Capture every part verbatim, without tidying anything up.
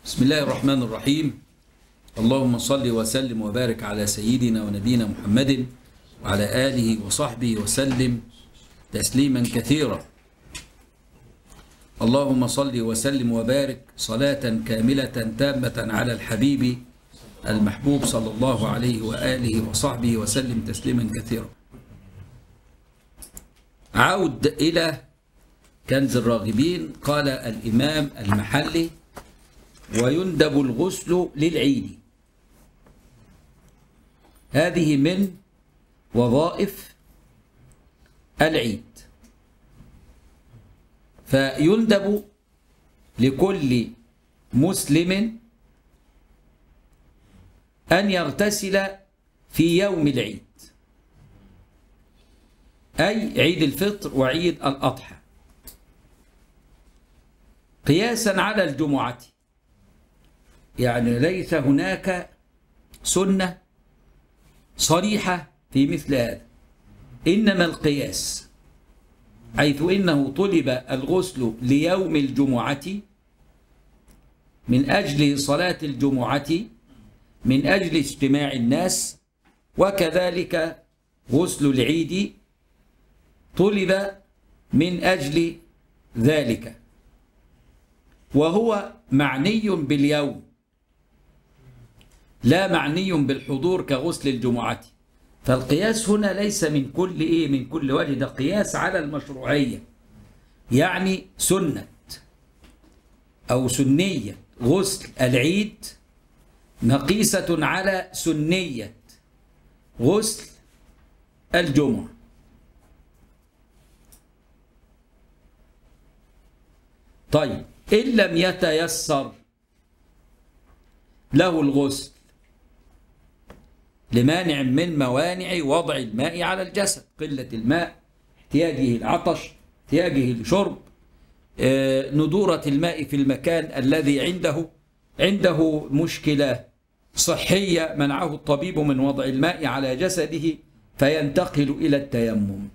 بسم الله الرحمن الرحيم. اللهم صل وسلم وبارك على سيدنا ونبينا محمد وعلى آله وصحبه وسلم تسليما كثيرا. اللهم صل وسلم وبارك صلاة كاملة تامة على الحبيب المحبوب صلى الله عليه وآله وصحبه وسلم تسليما كثيرا. عود إلى كنز الراغبين. قال الإمام المحلي: ويندب الغسل للعيد. هذه من وظائف العيد، فيندب لكل مسلم أن يغتسل في يوم العيد، أي عيد الفطر وعيد الأضحى، قياسا على الجمعة. يعني ليس هناك سنة صريحة في مثل هذا، إنما القياس، حيث إنه طلب الغسل ليوم الجمعة من أجل صلاة الجمعة، من أجل اجتماع الناس، وكذلك غسل العيد طلب من أجل ذلك، وهو معني باليوم لا معني بالحضور كغسل الجمعة. فالقياس هنا ليس من كل إيه من كل وجه، ده قياس على المشروعية، يعني سنة أو سنية غسل العيد مقيسة على سنية غسل الجمعة. طيب، إن لم يتيسر له الغسل لمانع من موانع وضع الماء على الجسد، قلة الماء، احتياجه العطش، احتياجه لشرب، آه، ندورة الماء في المكان الذي عنده عنده مشكلة صحية منعه الطبيب من وضع الماء على جسده، فينتقل إلى التيمم.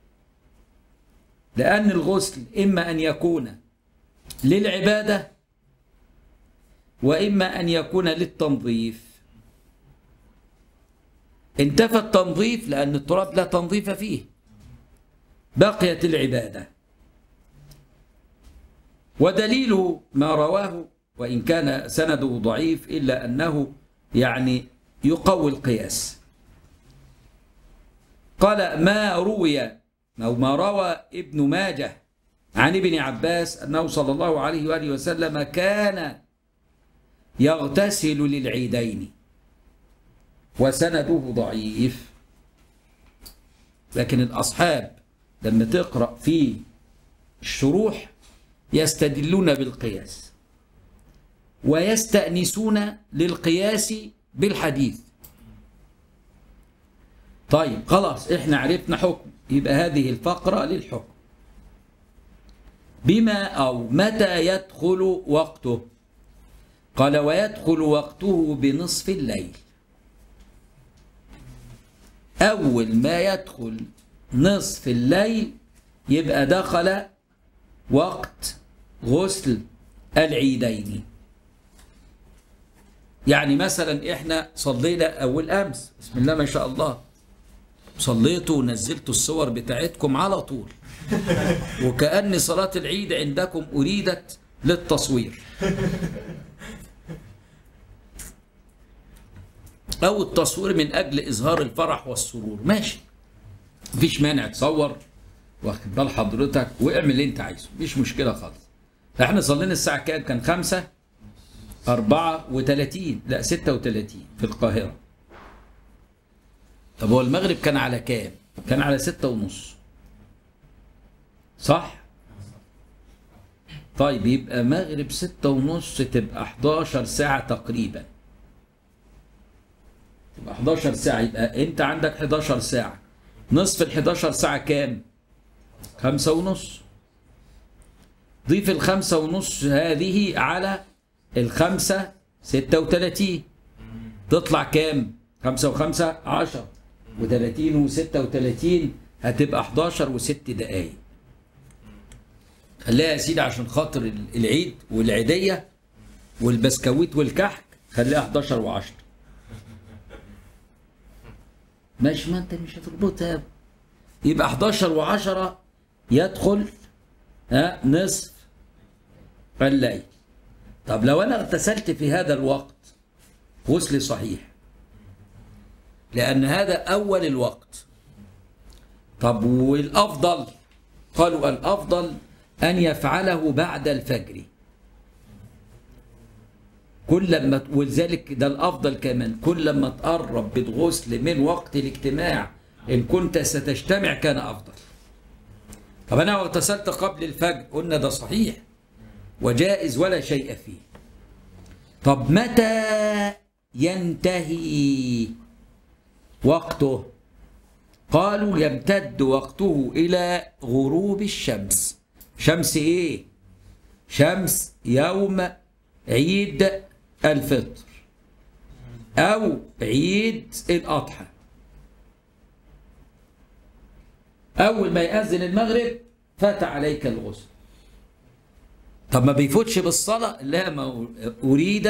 لأن الغسل إما أن يكون للعبادة وإما أن يكون للتنظيف. انتفى التنظيف لأن التراب لا تنظيف فيه، بقيت العبادة. ودليل ما رواه وإن كان سنده ضعيف إلا أنه يعني يقوي القياس. قال: ما روي أو ما روى ابن ماجه عن ابن عباس أنه صلى الله عليه وآله وسلم كان يغتسل للعيدين، وسنده ضعيف. لكن الأصحاب لما تقرأ في الشروح يستدلون بالقياس ويستأنسون للقياس بالحديث. طيب خلاص، احنا عرفنا حكم، يبقى هذه الفقرة للحكم. بما أو متى يدخل وقته؟ قال: ويدخل وقته بنصف الليل. أول ما يدخل نصف الليل يبقى دخل وقت غسل العيدين. يعني مثلا احنا صلينا أول أمس، بسم الله ما شاء الله، صليتوا ونزلتوا الصور بتاعتكم على طول، وكأن صلاة العيد عندكم أريدت للتصوير أو التصوير من أجل إظهار الفرح والسرور. ماشي، مفيش مانع، تصور واخد بال حضرتك واعمل اللي أنت عايزه، مفيش مشكلة خالص. فإحنا صلينا الساعة كام؟ كان خمسة أربعة وثلاثين، لا ستة وثلاثين في القاهرة. طب هو المغرب كان على كام؟ كان على ستة ونص، صح؟ طيب يبقى مغرب ستة ونص تبقى حداشر ساعة تقريبا، تبقى حداشر ساعة. يبقى أنت عندك حداشر ساعة، نصف ال حداشر ساعة كام؟ خمسة ونص. ضيف الخمسة ونص هذه على الخمسة ستة وثلاثين، تطلع كام؟ خمسة وخمسة عشر، وثلاثين وستة وثلاثين هتبقى حداشر وست دقايق. خليها يا سيدي عشان خاطر العيد والعيدية والبسكويت والكحك خليها حداشر وعشرة. ماشي، ما انت مش هتربطها. يبقى حداشر وعشرة يدخل ها نصف الليل. طب لو انا اغتسلت في هذا الوقت غسلي صحيح، لأن هذا أول الوقت. طب والأفضل؟ قالوا الأفضل أن يفعله بعد الفجر. كل ما، ولذلك ده الأفضل كمان، كل ما تقرب بالغسل من وقت الاجتماع إن كنت ستجتمع كان أفضل. طب أنا اغتسلت قبل الفجر، قلنا ده صحيح وجائز ولا شيء فيه. طب متى ينتهي وقته؟ قالوا يمتد وقته إلى غروب الشمس. شمس إيه؟ شمس يوم عيد الفطر أو عيد الأضحى. أول ما يأذن المغرب فات عليك الغسل. طب ما بيفوتش بالصلاة؟ لا، ما أريد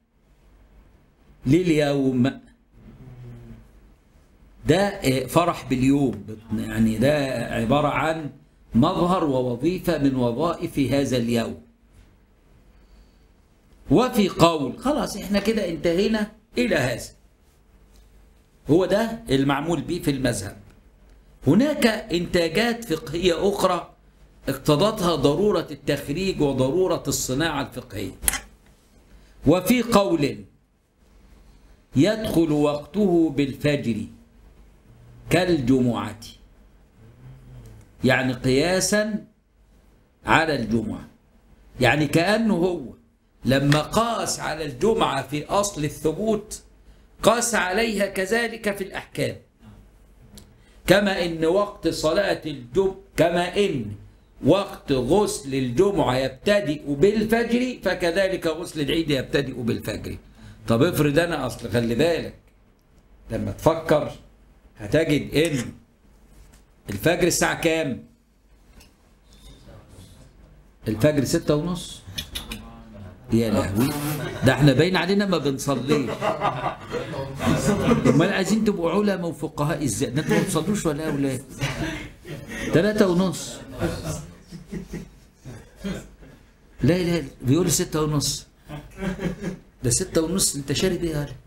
لليوم. ده فرح باليوم، يعني ده عبارة عن مظهر ووظيفة من وظائف هذا اليوم. وفي قول خلاص احنا كده انتهينا إلى هذا، هو ده المعمول به في المذهب. هناك إنتاجات فقهية أخرى اقتضتها ضرورة التخريج وضرورة الصناعة الفقهية. وفي قول يدخل وقته بالفجر كالجمعة، يعني قياسا على الجمعة، يعني كأنه هو لما قاس على الجمعة في أصل الثبوت قاس عليها كذلك في الأحكام. كما إن وقت صلاة الجمعة، كما إن وقت غسل الجمعة يبتدئ بالفجر فكذلك غسل العيد يبتدئ بالفجر. طب افرض أنا، أصل خلي بالك لما تفكر هتجد إن الفجر الساعة كام؟ الفجر ستة ونص. يا لهوي، ده احنا باين علينا ما بنصليش. امال عايزين تبقوا علماء وفقهاء ازاي؟ ده انتوا ما بتصلوش ولا يا اولاد؟ ثلاثة ونص. لا لا، بيقول ستة ونص. ده ستة ونص انت شارب ايه يا هلا؟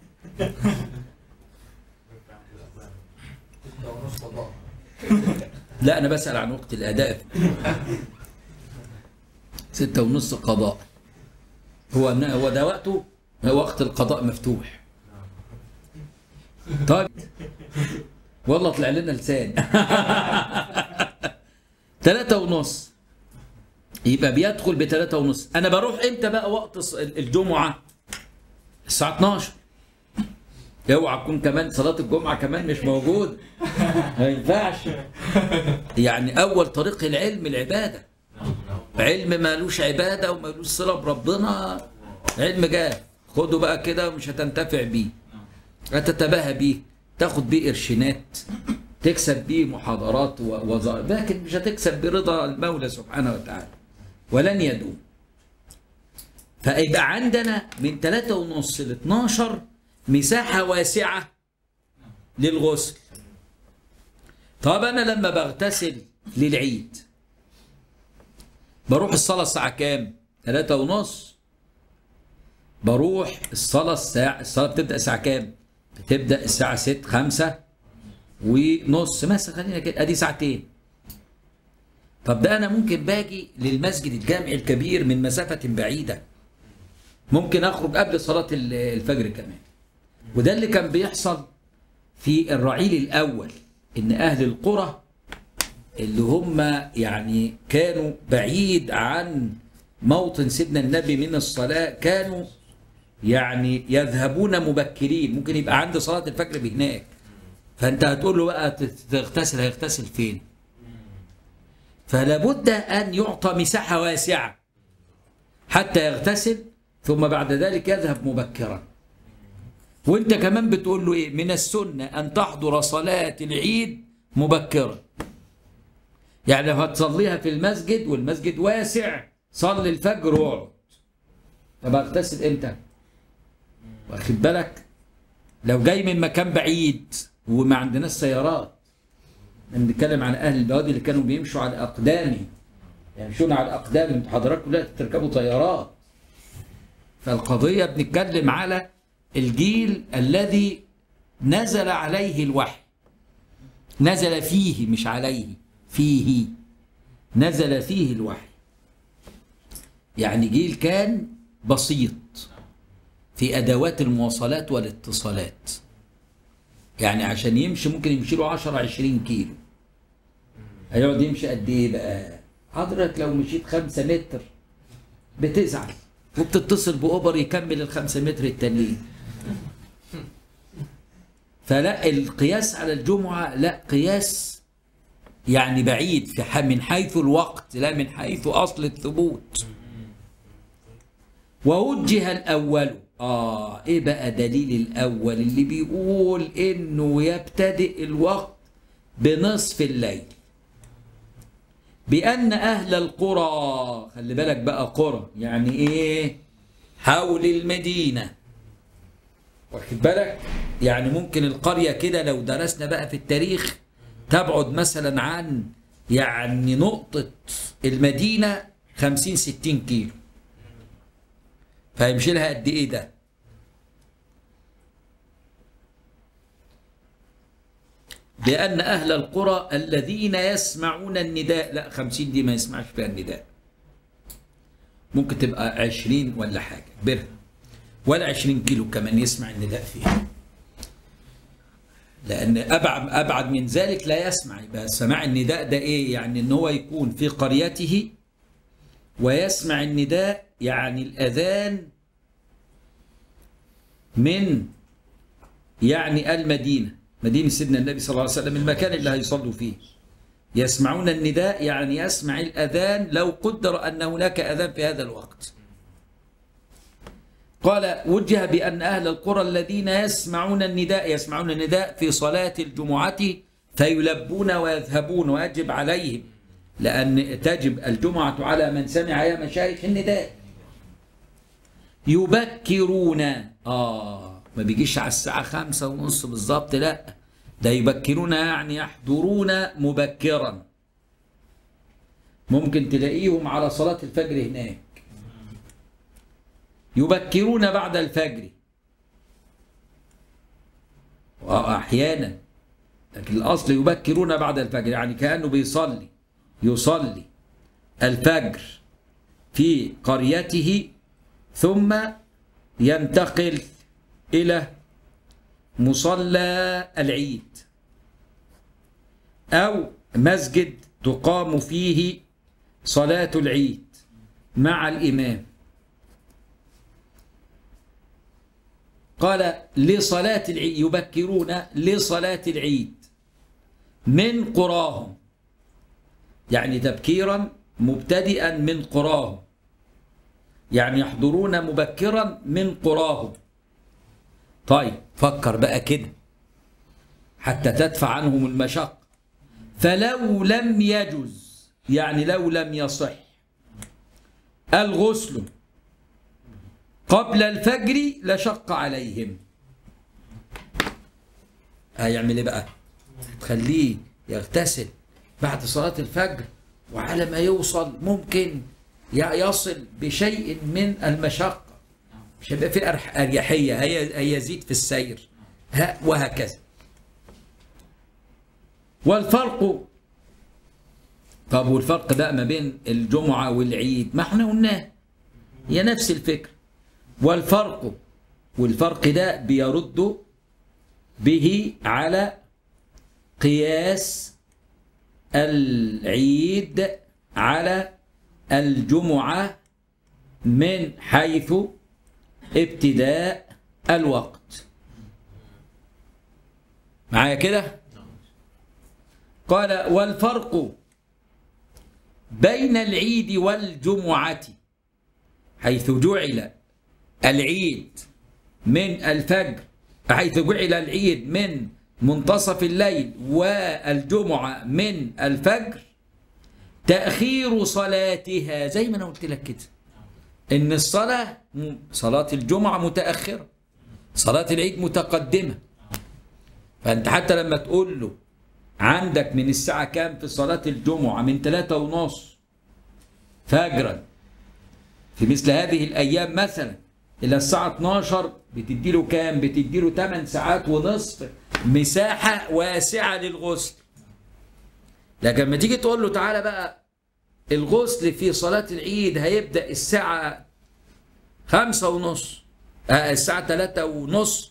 لا انا بسأل عن وقت الاداء. ستة ونص قضاء. هو هو ده وقته، وقت القضاء مفتوح. طيب والله طلع لنا لسان. ثلاثة ونص يبقى بيدخل بثلاثة ونص. أنا بروح إمتى بقى وقت الجمعة؟ الساعة اتناشر. اوعى تكون كمان صلاة الجمعة كمان مش موجود، ما ينفعش. يعني أول طريق العلم العبادة. علم مالوش عبادة ومالوش صلة بربنا، علم جاه خده بقى كده ومش هتنتفع بيه، هتتباهى بيه، تاخد بيه قرشينات، تكسب بيه محاضرات ووظائف، لكن مش هتكسب برضا المولى سبحانه وتعالى، ولن يدوم. فيبقى عندنا من ثلاثة ونص ل اتناشر مساحة واسعة للغسل. طب أنا لما بغتسل للعيد بروح الصلاة الساعة كام؟ ثلاثة ونص. بروح الصلاة الساعة، الصلاة بتبدأ الساعة كام؟ بتبدأ الساعة ستة، خمسة ونص مثلا، خلينا كده، أدي ساعتين. طب ده أنا ممكن باجي للمسجد الجامع الكبير من مسافة بعيدة، ممكن أخرج قبل صلاة الفجر كمان. وده اللي كان بيحصل في الرعيل الأول، إن أهل القرى اللي هم يعني كانوا بعيد عن موطن سيدنا النبي من الصلاة كانوا يعني يذهبون مبكرين، ممكن يبقى عند صلاة الفجر بهناك، فأنت هتقول له بقى تغتسل، هيغتسل فين؟ فلا بد أن يعطى مساحة واسعة حتى يغتسل، ثم بعد ذلك يذهب مبكرا. وانت كمان بتقول له ايه؟ من السنة أن تحضر صلاة العيد مبكرا. يعني لو هتصليها في المسجد والمسجد واسع، صلي الفجر واقعد. طب اغتسل امتى؟ واخد بالك؟ لو جاي من مكان بعيد وما عندناش سيارات، بنتكلم عن اهل البوادي اللي كانوا بيمشوا على اقدامهم، يمشون على اقدامهم، انتوا حضراتكم لا تركبوا طيارات. فالقضيه بنتكلم على الجيل الذي نزل عليه الوحي، نزل فيه مش عليه، فيه نزل فيه الوحي، يعني جيل كان بسيط في ادوات المواصلات والاتصالات، يعني عشان يمشي ممكن يمشي له عشرة عشرين كيلو، هيقعد يمشي قد ايه بقى؟ حضرتك لو مشيت خمسة متر بتزعل وبتتصل باوبر يكمل الخمسة متر التانيين. فلا القياس على الجمعه لا قياس يعني بعيد في من حيث الوقت لا من حيث اصل الثبوت. ووجه الاول، اه ايه بقى دليل الاول اللي بيقول انه يبتدئ الوقت بنصف الليل؟ بأن أهل القرى، خلي بالك بقى قرى يعني إيه؟ حول المدينة، واخد بالك؟ يعني ممكن القرية كده لو درسنا بقى في التاريخ تبعد مثلا عن يعني نقطة المدينة خمسين ستين كيلو، فهيمشي لها قد إيه ده؟ بأن أهل القرى الذين يسمعون النداء، لا خمسين دي ما يسمعش فيها النداء، ممكن تبقى عشرين ولا حاجة برها، ولا عشرين كيلو كمان يسمع النداء فيها، لأن أبعد أبعد من ذلك لا يسمع. يبقى سماع النداء ده إيه؟ يعني إن هو يكون في قريته ويسمع النداء، يعني الأذان من يعني المدينة، مدينة سيدنا النبي صلى الله عليه وسلم، المكان اللي هيصلوا فيه. يسمعون النداء يعني يسمع الأذان لو قدر أن هناك أذان في هذا الوقت. قال وجه بأن أهل القرى الذين يسمعون النداء، يسمعون النداء في صلاة الجمعة فيلبون ويذهبون، ويجب عليهم، لأن تجب الجمعة على من سمع يا مشايخ النداء. يبكرون، آه ما بيجيش على الساعة خمسة ونص بالظبط، لا ده يبكرون يعني يحضرون مبكرا، ممكن تلاقيهم على صلاة الفجر هناك. يبكرون بعد الفجر أحيانا، لكن الأصل يبكرون بعد الفجر، يعني كأنه بيصلي يصلي الفجر في قريته ثم ينتقل إلى مصلى العيد أو مسجد تقام فيه صلاة العيد مع الإمام. قال لصلاة العيد، يبكرون لصلاة العيد من قراهم، يعني تبكيرا مبتدئا من قراهم، يعني يحضرون مبكرا من قراهم. طيب فكر بقى كده حتى تدفع عنهم المشقة. فلو لم يجز، يعني لو لم يصح الغسل قبل الفجر لشق عليهم. هيعمل ايه بقى؟ تخليه يغتسل بعد صلاة الفجر، وعلى ما يوصل ممكن يصل بشيء من المشقة، مش هيبقى في أريحية، هيزيد في السير وهكذا. والفرق، طب والفرق ده ما بين الجمعة والعيد ما احنا قلناه، هي نفس الفكرة. والفرق، والفرق ده بيرد به على قياس العيد على الجمعة من حيث ابتداء الوقت. معايا كده؟ قال والفرق بين العيد والجمعة حيث جعل العيد من الفجر، حيث جعل العيد من منتصف الليل والجمعة من الفجر، تأخير صلاتها زي ما أنا قلت لك كده، إن الصلاة صلاة الجمعة متأخرة، صلاة العيد متقدمة. فأنت حتى لما تقول له عندك من الساعة كام في صلاة الجمعة، من ثلاثة ونص فجرا في مثل هذه الأيام مثلا إلى الساعة اتناشر، بتدي له كام؟ بتدي له ثمان ساعات ونصف، مساحة واسعة للغسل. لكن لما تيجي تقول له تعالى بقى الغسل في صلاة العيد هيبدأ الساعة خمسة ونص، آه الساعة ثلاثة ونص،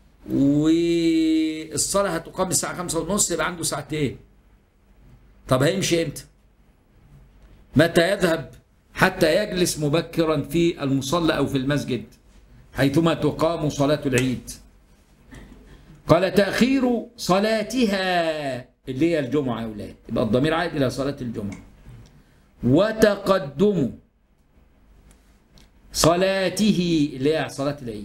والصلاة هتقام الساعة خمسة ونص، يبقى عنده ساعتين. طب هيمشي امتى؟ متى يذهب حتى يجلس مبكرا في المصلى أو في المسجد حيثما تقام صلاة العيد؟ قال تأخير صلاتها اللي هي الجمعة يا أولاد، يبقى الضمير عائد إلى صلاة الجمعة. وتقدم صلاته اللي هي صلاة العيد.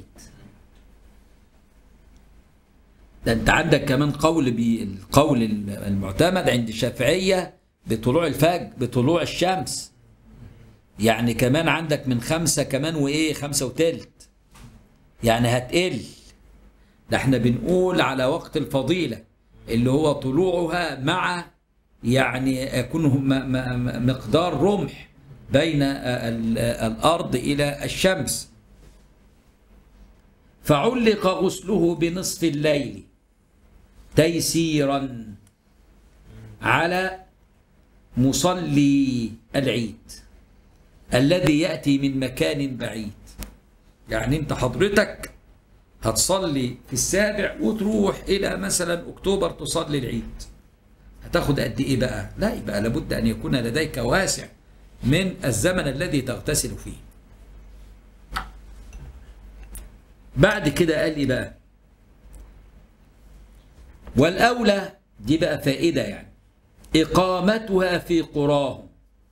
ده أنت عندك كمان قول بالقول المعتمد عند الشافعية بطلوع الفجر، بطلوع الشمس. يعني كمان عندك من خمسة كمان وإيه، خمسة وتلت، يعني هتقل. ده احنا بنقول على وقت الفضيلة اللي هو طلوعها مع يعني يكون مقدار رمح بين الأرض إلى الشمس. فعلق غسله بنصف الليل تيسيرا على مصلي العيد الذي يأتي من مكان بعيد. يعني انت حضرتك هتصلي في السابع وتروح إلى مثلا أكتوبر تصلي العيد، هتاخد قد إيه بقى؟ لا، يبقى لابد أن يكون لديك واسع من الزمن الذي تغتسل فيه. بعد كده قال لي بقى والأولى، دي بقى فائدة يعني، إقامتها في قراهم.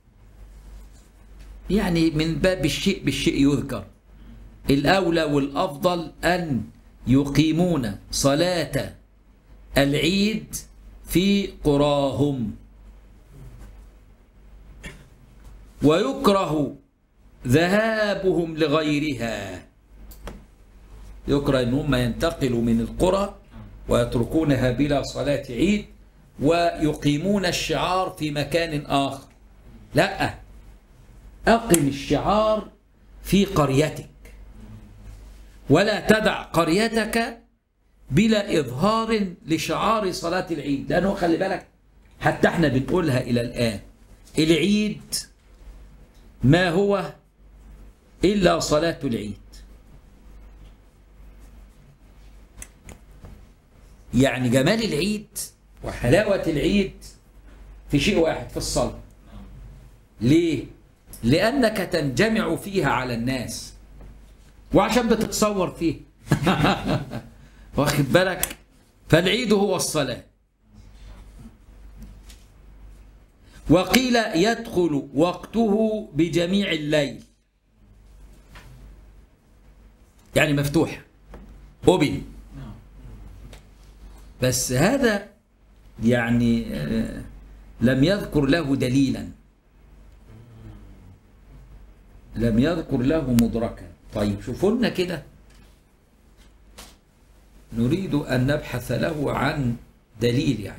يعني من باب الشيء بالشيء يذكر، الأولى والأفضل أن يقيمون صلاة العيد في قراهم. ويكره ذهابهم لغيرها، يكره أن هم ينتقلوا من القرى ويتركونها بلا صلاة عيد ويقيمون الشعار في مكان آخر. لا، أقم الشعار في قريتك، ولا تدع قريتك بلا إظهار لشعار صلاة العيد. لأنه خلي بالك حتى احنا بنقولها إلى الآن، العيد ما هو إلا صلاة العيد. يعني جمال العيد وحلاوة العيد في شيء واحد، في الصلاة. ليه؟ لأنك تنجمع فيها على الناس، وعشان بتتصور فيه واخد بالك؟ فالعيد هو الصلاة. وقيل يدخل وقته بجميع الليل، يعني مفتوح أوبن. بس هذا يعني لم يذكر له دليلا، لم يذكر له مدركا. طيب شوفوا لنا كده، نريد أن نبحث له عن دليل. يعني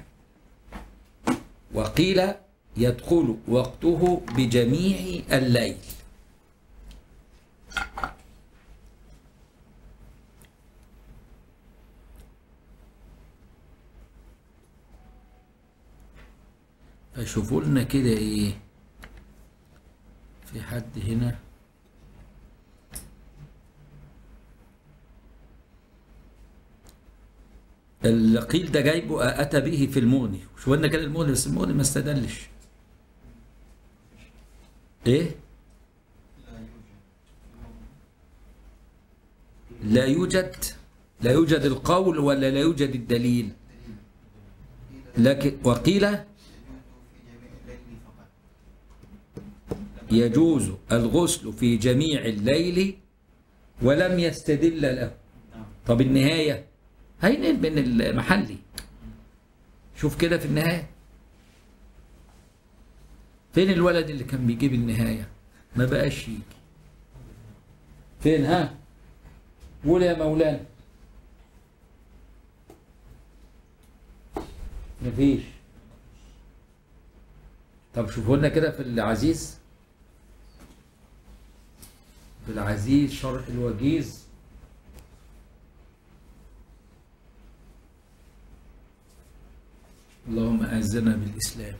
وقيل يدخل وقته بجميع الليل. فشوفوا لنا كده ايه، في حد هنا القيل ده جايبه أتى به في المغني. شوفوا لنا كده المغني، بس المغني ما استدلش. ايه؟ لا يوجد، لا يوجد القول ولا لا يوجد الدليل. لكن وقيل يجوز الغسل في جميع الليل ولم يستدل له. طب النهاية هينقل من المحلي. شوف كده في النهاية، فين الولد اللي كان بيجيب النهاية؟ ما بقاش يجي. فين؟ ها قول يا مولانا. مفيش. طب شوفوا لنا كده في العزيز، في العزيز شرح الوجيز. اللهم أعزنا بالإسلام.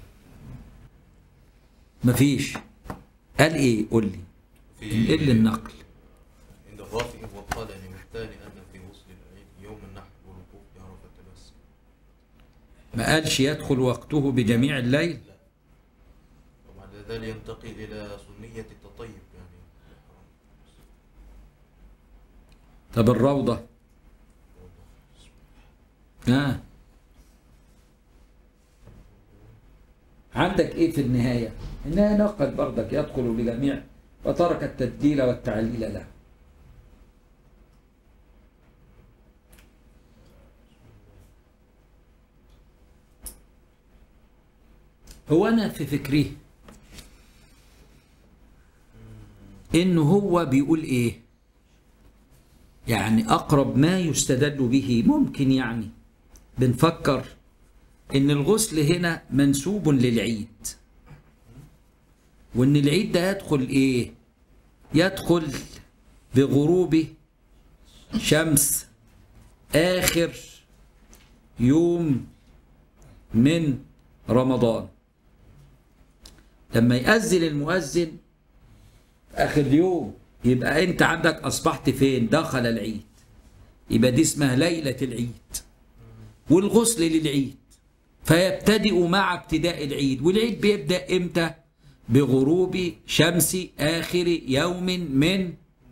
مفيش. قال إيه؟ قول لي. انقل النقل. عند الرافع وقال لمحتال أن في وصل العيد يوم النحر والوقوف بعرفة بس. ما قالش يدخل وقته بجميع الليل؟ لا. وبعد ذلك ينتقل إلى سنية التطيب يعني. طب الروضة؟ آه. عندك ايه في النهاية؟ النهاية نقل برضك يدخل بجميع وترك التبديل والتعليل له. هو أنا في فكري إنه هو بيقول إيه؟ يعني أقرب ما يستدل به ممكن يعني بنفكر إن الغسل هنا منسوب للعيد، وإن العيد ده يدخل إيه؟ يدخل بغروب شمس آخر يوم من رمضان. لما يأذن المؤذن آخر اليوم يبقى أنت عندك أصبحت فين؟ دخل العيد، يبقى دي اسمها ليلة العيد، والغسل للعيد، فيبتدئ مع ابتداء العيد. والعيد بيبدأ إمتى؟ بغروب شمس آخر يوم من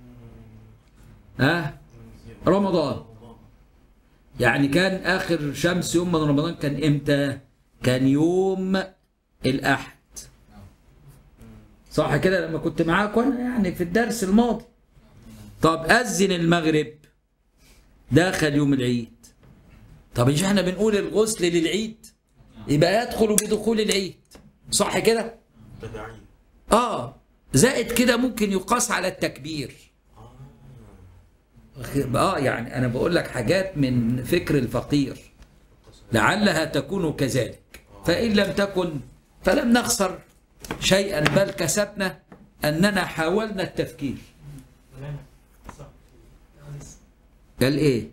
آه رمضان. يعني كان آخر شمس يوم من رمضان كان إمتى؟ كان يوم الأحد، صح كده لما كنت معاك وانا يعني في الدرس الماضي. طب أذن المغرب داخل يوم العيد. طب مش احنا بنقول الغسل للعيد؟ يبقى يدخل بدخول العيد، صح كده؟ اه زائد كده ممكن يقاس على التكبير. اه يعني انا بقول لك حاجات من فكر الفقير لعلها تكون كذلك، فإن لم تكن فلم نخسر شيئا بل كسبنا أننا حاولنا التفكير. قال إيه؟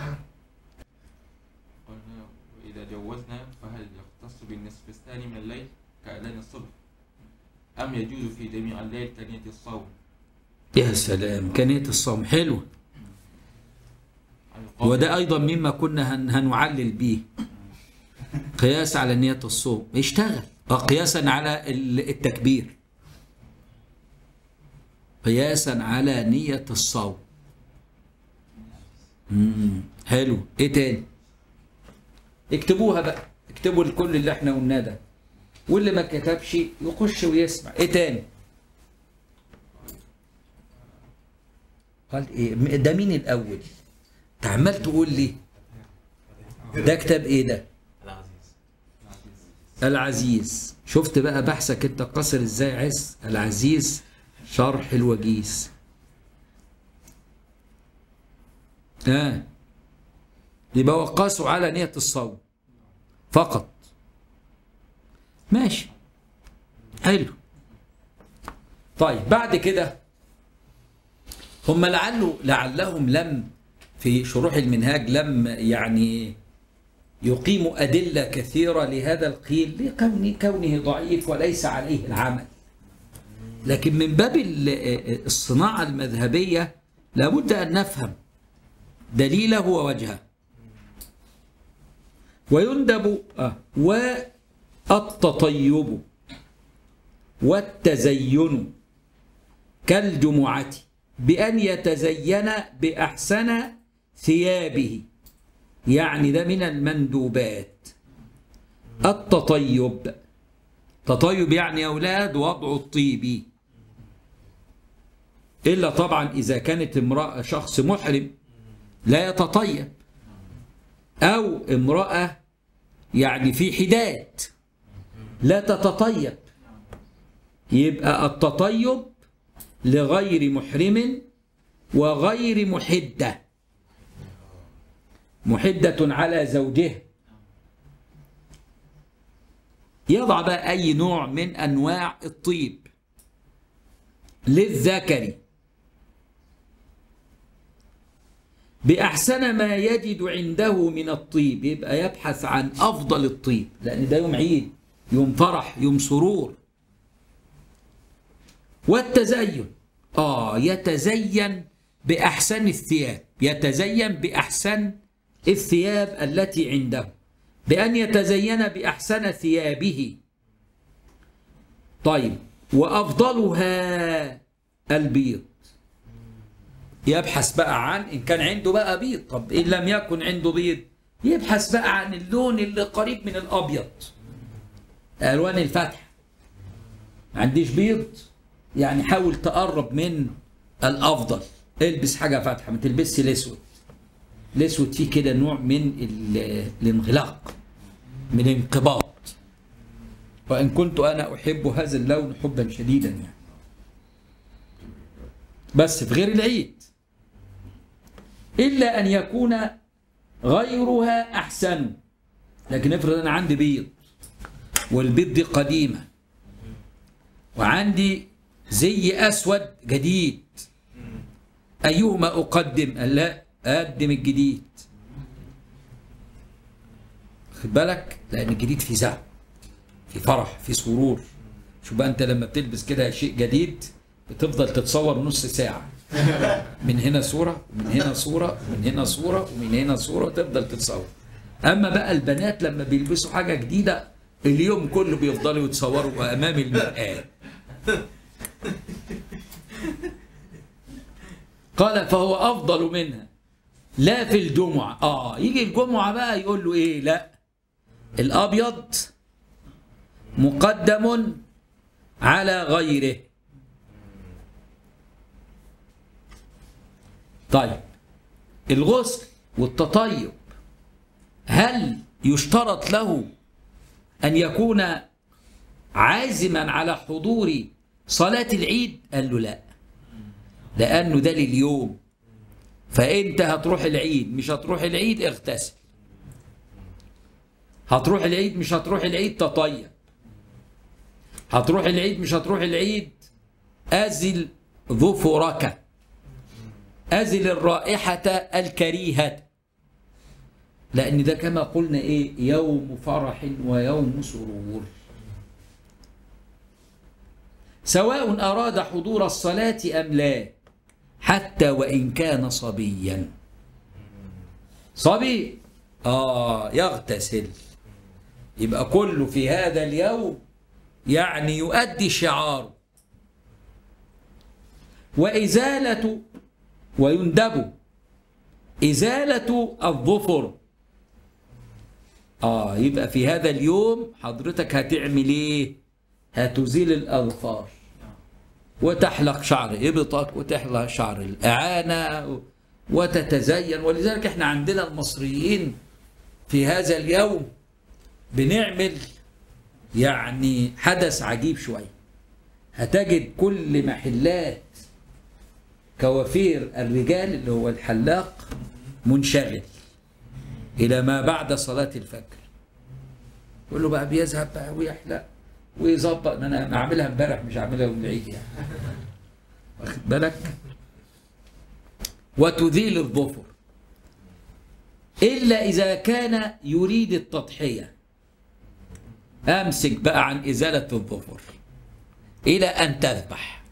قلنا وإذا جوزنا فهل يختص بالنصف الثاني من الليل كأذان الصبح أم يجوز في جميع الليل كنية الصوم؟ يا سلام، كنية الصوم حلو. وده أيضا مما كنا هنعلل به قياس على نية الصوم. اشتغل اه قياسا على التكبير، قياسا على نية الصوم. امم حلو. ايه تاني؟ اكتبوها بقى، اكتبوا الكل اللي احنا قلناه ده، واللي ما كتبش يخش ويسمع. ايه تاني؟ قال ايه؟ ده مين الاول؟ انت عمال تقول لي ده كتاب ايه ده؟ العزيز. شفت بقى بحثك انت قصر ازاي؟ عز العزيز شرح الوجيز. اه يبقى وقاسوا على نية الصوم فقط. ماشي حلو. طيب بعد كده هم لعله لعلهم لم في شروح المنهاج لم يعني يقيم أدلة كثيرة لهذا القيل لكون كونه ضعيف وليس عليه العمل، لكن من باب الصناعة المذهبية لابد أن نفهم دليله ووجهه. ويندب آه والتطيب والتزين كالجمعة بأن يتزين بأحسن ثيابه، يعني ده من المندوبات. التطيب، تطيب يعني يا أولاد وضع الطيب، إلا طبعا إذا كانت امرأة شخص محرم لا يتطيب، أو امرأة يعني في حداد لا تتطيب، يبقى التطيب لغير محرم وغير محدة، محدة على زوجها، يضع بقى أي نوع من أنواع الطيب للذكر بأحسن ما يجد عنده من الطيب. يبقى يبحث عن أفضل الطيب، لأن ده يوم عيد، يوم فرح، يوم سرور. والتزين، آه يتزين بأحسن الثياب، يتزين بأحسن الثياب التي عنده، بأن يتزين بأحسن ثيابه. طيب، وأفضلها البيض. يبحث بقى عن، إن كان عنده بقى بيض، طب إن لم يكن عنده بيض يبحث بقى عن اللون اللي قريب من الأبيض، ألوان الفاتحة. ما عنديش بيض، يعني حاول تقرب من الأفضل، البس حاجة فاتحة، ما تلبسش الأسود. الأسود فيه كده نوع من الانغلاق، من الانقباض، وإن كنت أنا أحب هذا اللون حبا شديدا يعني، بس في غير العيد، إلا أن يكون غيرها أحسن. لكن افرض أنا عندي بيض، والبيض دي قديمة، وعندي زي أسود جديد، أيهما أقدم؟ قال لا، أقدم الجديد. خد بالك، لأن الجديد في زهو، في فرح، في سرور. شوف بقى أنت لما بتلبس كده شيء جديد بتفضل تتصور نص ساعة، من هنا صورة ومن هنا صورة ومن هنا صورة ومن هنا صورة، تفضل تتصور. أما بقى البنات لما بيلبسوا حاجة جديدة اليوم كله بيفضلوا يتصوروا أمام المرآة. قال فهو أفضل منها لا في الجمعة. آه يجي الجمعة بقى يقول له إيه؟ لا، الأبيض مقدم على غيره. طيب، الغسل والتطيب هل يشترط له أن يكون عازما على حضور صلاة العيد؟ قال له لا، لأنه ده لليوم، فأنت هتروح العيد مش هتروح العيد اغتسل، هتروح العيد مش هتروح العيد تطيب، هتروح العيد مش هتروح العيد أزل ظفرك، أزل الرائحة الكريهة، لأن ده كما قلنا إيه؟ يوم فرح ويوم سرور. سواء أراد حضور الصلاة أم لا، حتى وإن كان صبيا. صبي آه يغتسل، يبقى كله في هذا اليوم يعني يؤدي شعاره. وإزالة، ويندب إزالة الظفر. آه يبقى في هذا اليوم حضرتك هتعمل إيه؟ هتزيل الأظفار وتحلق شعر إبطك وتحلق شعر الأعانة وتتزين. ولذلك احنا عندنا المصريين في هذا اليوم بنعمل يعني حدث عجيب شوية. هتجد كل محلات كوافير الرجال اللي هو الحلاق منشغل إلى ما بعد صلاة الفجر، يقول له بقى بيذهب بقى ويحلق ويظبط. أنا أعملها امبارح مش أعملها يوم العيد يعني، واخد بالك؟ وتذيل الظفر إلا إذا كان يريد التضحية. أمسك بقى عن إزالة الظفر إلى أن تذبح.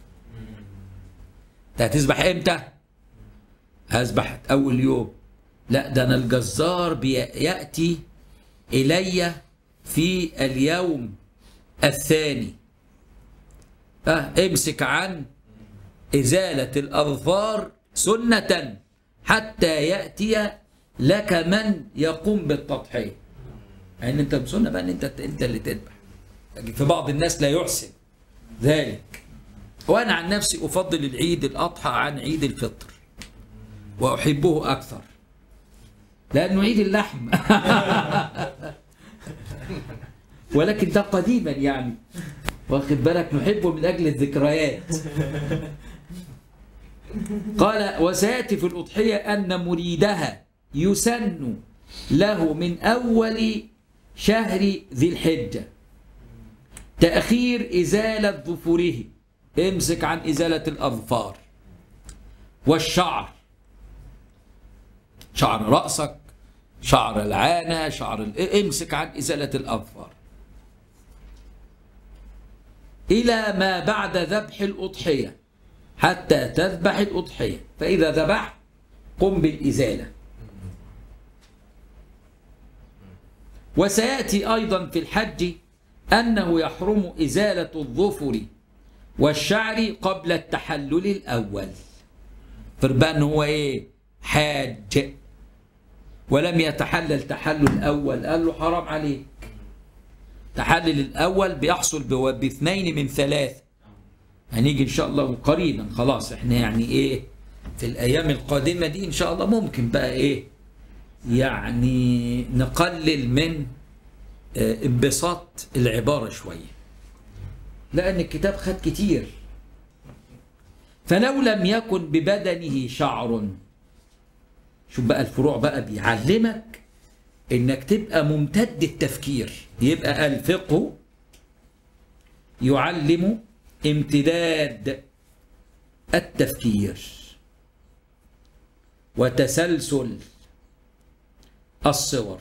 هتذبح إمتى؟ هذبح أول يوم. لا، ده أنا الجزار بيأتي إلي في اليوم الثاني. أه امسك عن إزالة الأظفار سنة حتى يأتي لك من يقوم بالتضحية. يعني أنت بسنة بقى أن أنت أنت اللي تذبح. في بعض الناس لا يحسن ذلك. وأنا عن نفسي أفضل العيد الأضحى عن عيد الفطر، وأحبه أكثر لأنه عيد اللحم. ولكن ده قديما يعني، واخد بالك، نحبه من أجل الذكريات. قال وسيأتي في الأضحية أن مريدها يسن له من أول شهر ذي الحجة تأخير إزالة ظفره، امسك عن إزالة الأظفار والشعر، شعر رأسك، شعر العانة، شعر ال... امسك عن إزالة الأظفار إلى ما بعد ذبح الأضحية حتى تذبح الأضحية، فإذا ذبح قم بالإزالة. وسيأتي أيضا في الحج أنه يحرم إزالة الظفر والشعر قبل التحلل الأول. فربان أنه هو إيه؟ حاج ولم يتحلل تحلل الأول، قال له حرام عليك. تحلل الأول بيحصل باثنين من ثلاثة، هنيجي إن شاء الله قريبا. خلاص إحنا يعني إيه في الأيام القادمة دي إن شاء الله ممكن بقى إيه يعني نقلل من انبساط العبارة شوية، لأن الكتاب خد كتير. فلو لم يكن ببدنه شعر، شوف بقى الفروع بقى بيعلمك إنك تبقى ممتد التفكير. يبقى الفقه يعلم امتداد التفكير وتسلسل الصور.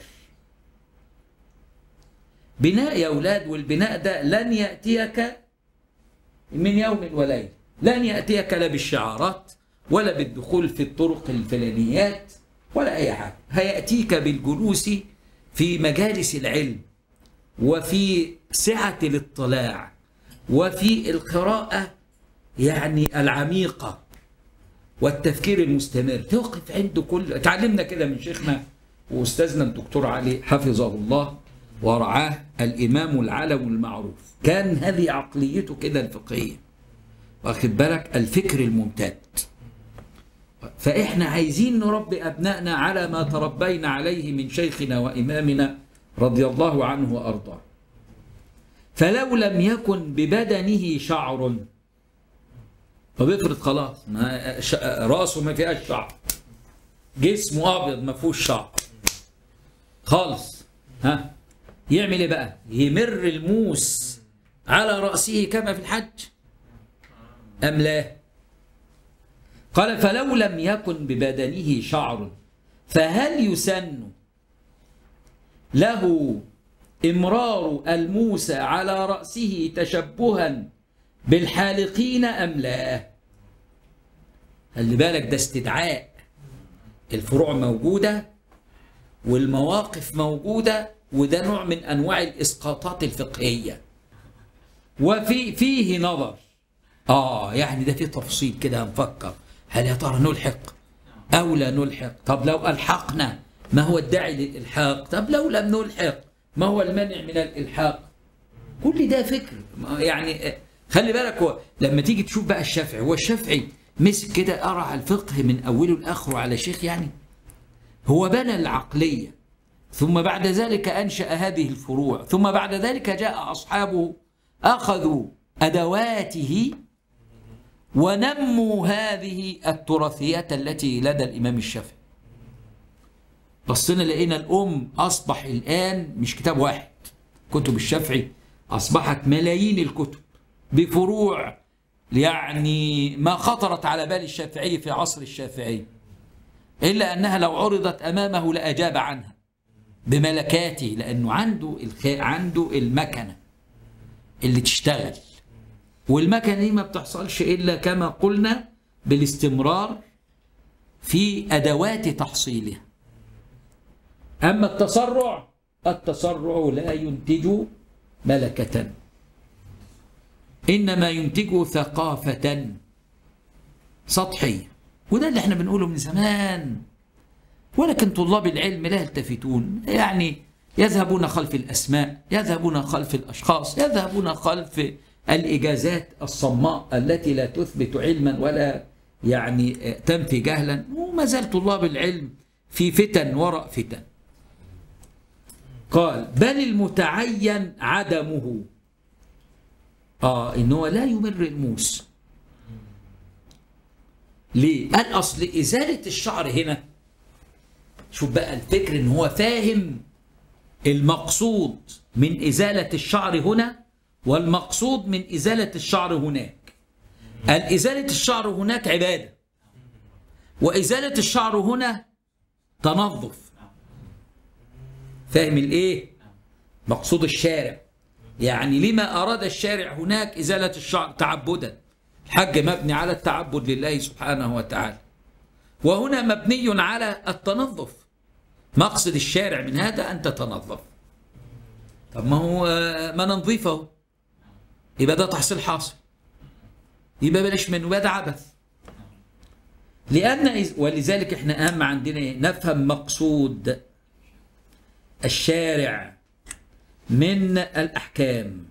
بناء يا أولاد، والبناء ده لن يأتيك من يوم وليلة، لن يأتيك لا بالشعارات ولا بالدخول في الطرق الفلانيات ولا أي حاجة، هيأتيك بالجلوس في مجالس العلم وفي سعة الاطلاع وفي القراءة يعني العميقة والتفكير المستمر. توقف عنده كل، تعلمنا كده من شيخنا وأستاذنا الدكتور علي حفظه الله ورعاه الإمام العلم المعروف، كان هذه عقليته كده الفقهية، واخد بالك، الفكر الممتد. فإحنا عايزين نربي أبنائنا على ما تربينا عليه من شيخنا وإمامنا رضي الله عنه وأرضاه. فلو لم يكن ببدنه شعر، طب افرض خلاص ما راسه ما فيهاش شعر، جسمه أبيض ما فيهوش شعر خالص، ها يعمل ايه بقى؟ يمر الموس على رأسه كما في الحج أم لا؟ قال فلو لم يكن ببدنه شعر فهل يسن له إمرار الموس على رأسه تشبها بالحالقين أم لا؟ خلي بالك ده استدعاء، الفروع موجودة والمواقف موجودة، وده نوع من أنواع الإسقاطات الفقهية وفي فيه نظر. آه يعني ده فيه تفصيل كده، هنفكر هل يا ترى نلحق أو لا نلحق؟ طب لو ألحقنا ما هو الداعي للإلحاق؟ طب لو لم نلحق ما هو المانع من الإلحاق؟ كل ده فكر يعني. خلي بالك هو لما تيجي تشوف بقى الشافعي، هو الشافعي مسك كده قرع الفقه من أوله لآخره على شيخ يعني، هو بنى العقلية ثم بعد ذلك أنشأ هذه الفروع، ثم بعد ذلك جاء أصحابه أخذوا أدواته ونموا هذه التراثيات التي لدى الإمام الشافعي. بصينا لقينا الأم أصبح الآن مش كتاب واحد، كتب الشافعي أصبحت ملايين الكتب بفروع يعني ما خطرت على بال الشافعي في عصر الشافعي، إلا أنها لو عرضت أمامه لأجاب عنها بملكاته، لأنه عنده عنده المكنة اللي تشتغل، والمكنة دي ما بتحصلش إلا كما قلنا بالاستمرار في أدوات تحصيلها. أما التسرع، التسرع لا ينتج ملكة، إنما ينتج ثقافة سطحية، وده اللي احنا بنقوله من زمان، ولكن طلاب العلم لا يلتفتون، يعني يذهبون خلف الأسماء، يذهبون خلف الأشخاص، يذهبون خلف الإجازات الصماء التي لا تثبت علما ولا يعني تنفي جهلا، وما زال طلاب العلم في فتن وراء فتن. قال بل المتعين عدمه، آه إنه لا يمر الموس، ليه؟ قال أصل إزالة الشعر هنا، شوف بقى الفكر إن هو فاهم المقصود من إزالة الشعر هنا والمقصود من إزالة الشعر هناك. قال إزالة الشعر هناك عبادة، وإزالة الشعر هنا تنظف. فاهم الإيه؟ مقصود الشارع، يعني لما أراد الشارع هناك إزالة الشعر؟ تعبدا. الحج مبني على التعبد لله سبحانه وتعالى، وهنا مبني على التنظف. مقصد الشارع من هذا أن تتنظف. طب ما هو ما ننظفه يبقى ده تحصيل حاصل، يبقى بلاش منه، يبقى ده عبث. لأن ولذلك احنا أهم عندنا نفهم مقصود الشارع من الأحكام،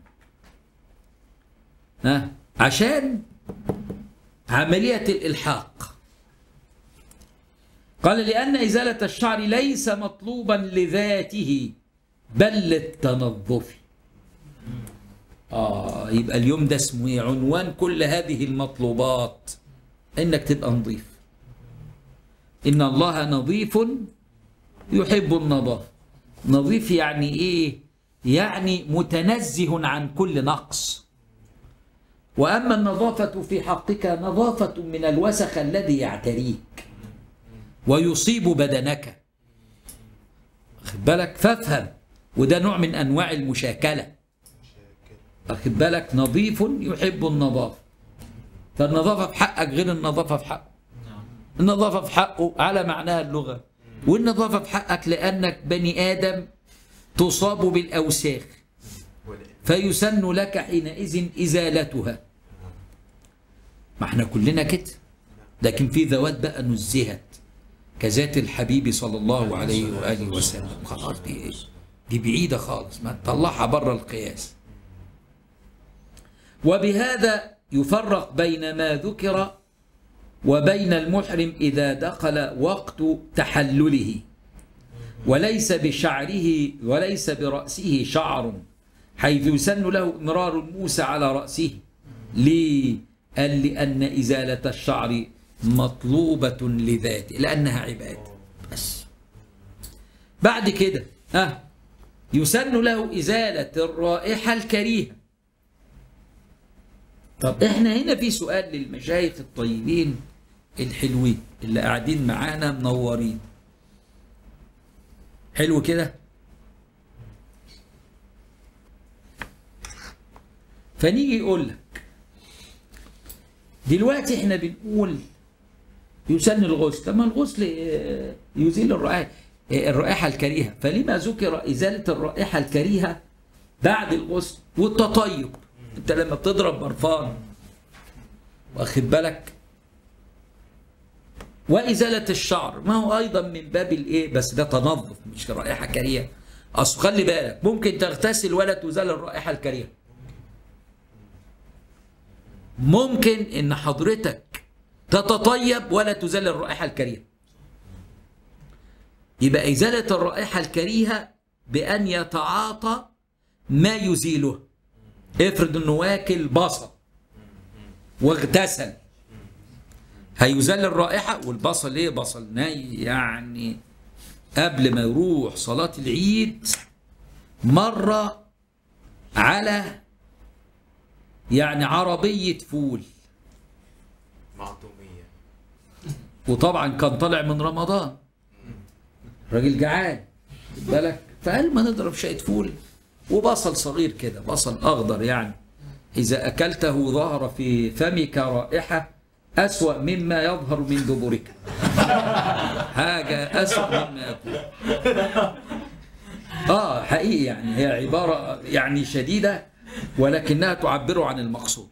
ها، عشان عملية الإلحاق. قال لأن إزالة الشعر ليس مطلوبا لذاته بل للتنظف. آه يبقى اليوم ده اسمه إيه؟ عنوان كل هذه المطلوبات إنك تبقى نظيف. إن الله نظيف يحب النظافة. نظيف يعني إيه؟ يعني متنزه عن كل نقص. وأما النظافة في حقك نظافة من الوسخ الذي يعتريك ويصيب بدنك. واخد بالك؟ فافهم، وده نوع من أنواع المشاكلة. واخد بالك؟ نظيف يحب النظافة، فالنظافة في حقك غير النظافة في حقه. النظافة في حقه على معناها اللغة، والنظافة في حقك لأنك بني آدم تصاب بالأوساخ فيسن لك حينئذ إزالتها. ما احنا كلنا كده، لكن في ذوات بقى نزهت كذات الحبيب صلى الله عليه وآله وسلم. خلاص دي ايه؟ دي بعيدة خالص، ما تطلعها بره القياس. وبهذا يفرق بين ما ذكر وبين المحرم إذا دخل وقت تحلله وليس بشعره وليس برأسه شعر، حيث يسن له إمرار الموسى على رأسه. ليه؟ قال لأن إزالة الشعر مطلوبة لذاته لأنها عبادة بس. بعد كده أه يسن له إزالة الرائحة الكريهة. طب احنا هنا في سؤال للمشايخ الطيبين الحلوين اللي قاعدين معانا منورين. حلو كده؟ فنيجي يقول لك دلوقتي احنا بنقول يسن الغسل. طب ما الغسل يزيل الرائحة الرائحة الكريهة، فلما ذكر إزالة الرائحة الكريهة بعد الغسل والتطيب؟ انت لما بتضرب برفان، واخد بالك، وإزالة الشعر ما هو أيضا من باب الإيه؟ بس ده تنظف مش رائحة كريهة. أصل خلي بالك ممكن تغتسل ولا تزال الرائحة الكريهة. ممكن إن حضرتك تتطيب ولا تزال الرائحة الكريهة. يبقى إزالة الرائحة الكريهة بأن يتعاطى ما يزيله. افرض إنه واكل بصل واغتسل، هيزال الرائحة. والبصل ايه؟ بصل ني، يعني قبل ما يروح صلاة العيد مرة على يعني عربية فول معدومية، وطبعا كان طالع من رمضان، راجل جعان بالك، فقال ما نضرب شوية فول وبصل صغير كده، بصل أخضر يعني إذا أكلته ظهر في فمك رائحة أسوأ مما يظهر من دبرك. حاجة أسوأ مما يكون. آه حقيقي يعني هي عبارة يعني شديدة ولكنها تعبر عن المقصود.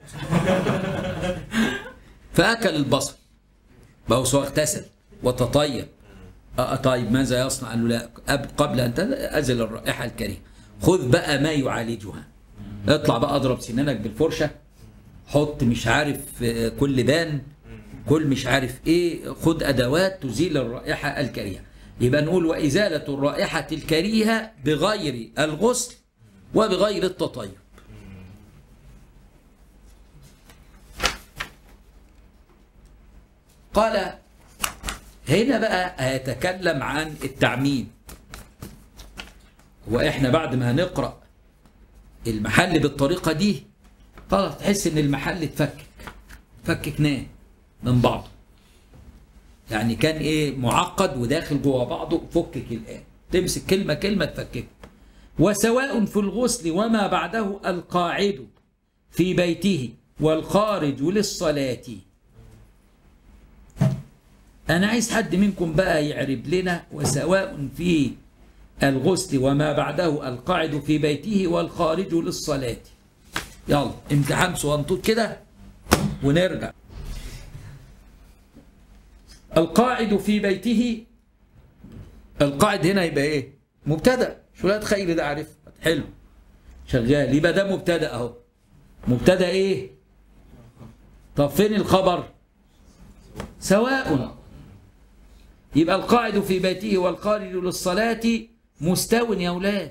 فأكل البصل بقى سواء اغتسل وتطيب. آه طيب ماذا يصنع؟ قال له لا، قبل أن أزل الرائحة الكريهة خذ بقى ما يعالجها. اطلع بقى اضرب سنانك بالفرشة، حط مش عارف كل بان، كل مش عارف ايه، خد ادوات تزيل الرائحة الكريهة. يبقى نقول وازالة الرائحة الكريهة بغير الغسل وبغير التطيب. قال هنا بقى هيتكلم عن التعميم. وإحنا بعد ما هنقرأ المحل بالطريقة دي خلاص تحس إن المحل اتفكك فككناه من بعضه. يعني كان إيه معقد وداخل جوه بعضه، فكك الآن تمسك كلمة كلمة تفكك. وسواء في الغسل وما بعده القاعد في بيته والخارج للصلاة. أنا عايز حد منكم بقى يعرب لنا وسواء في الغسل وما بعده القاعد في بيته والخارج للصلاة. يلا امتحان صغنطوط كده ونرجع. القاعد في بيته، القاعد هنا يبقى ايه؟ مبتدأ. شو لا تخيل ده عارف حلو شغال، يبقى ده مبتدأ اهو. مبتدأ ايه؟ طب فين الخبر؟ سواء. يبقى القاعد في بيته والخارج للصلاة مستو يا اولاد.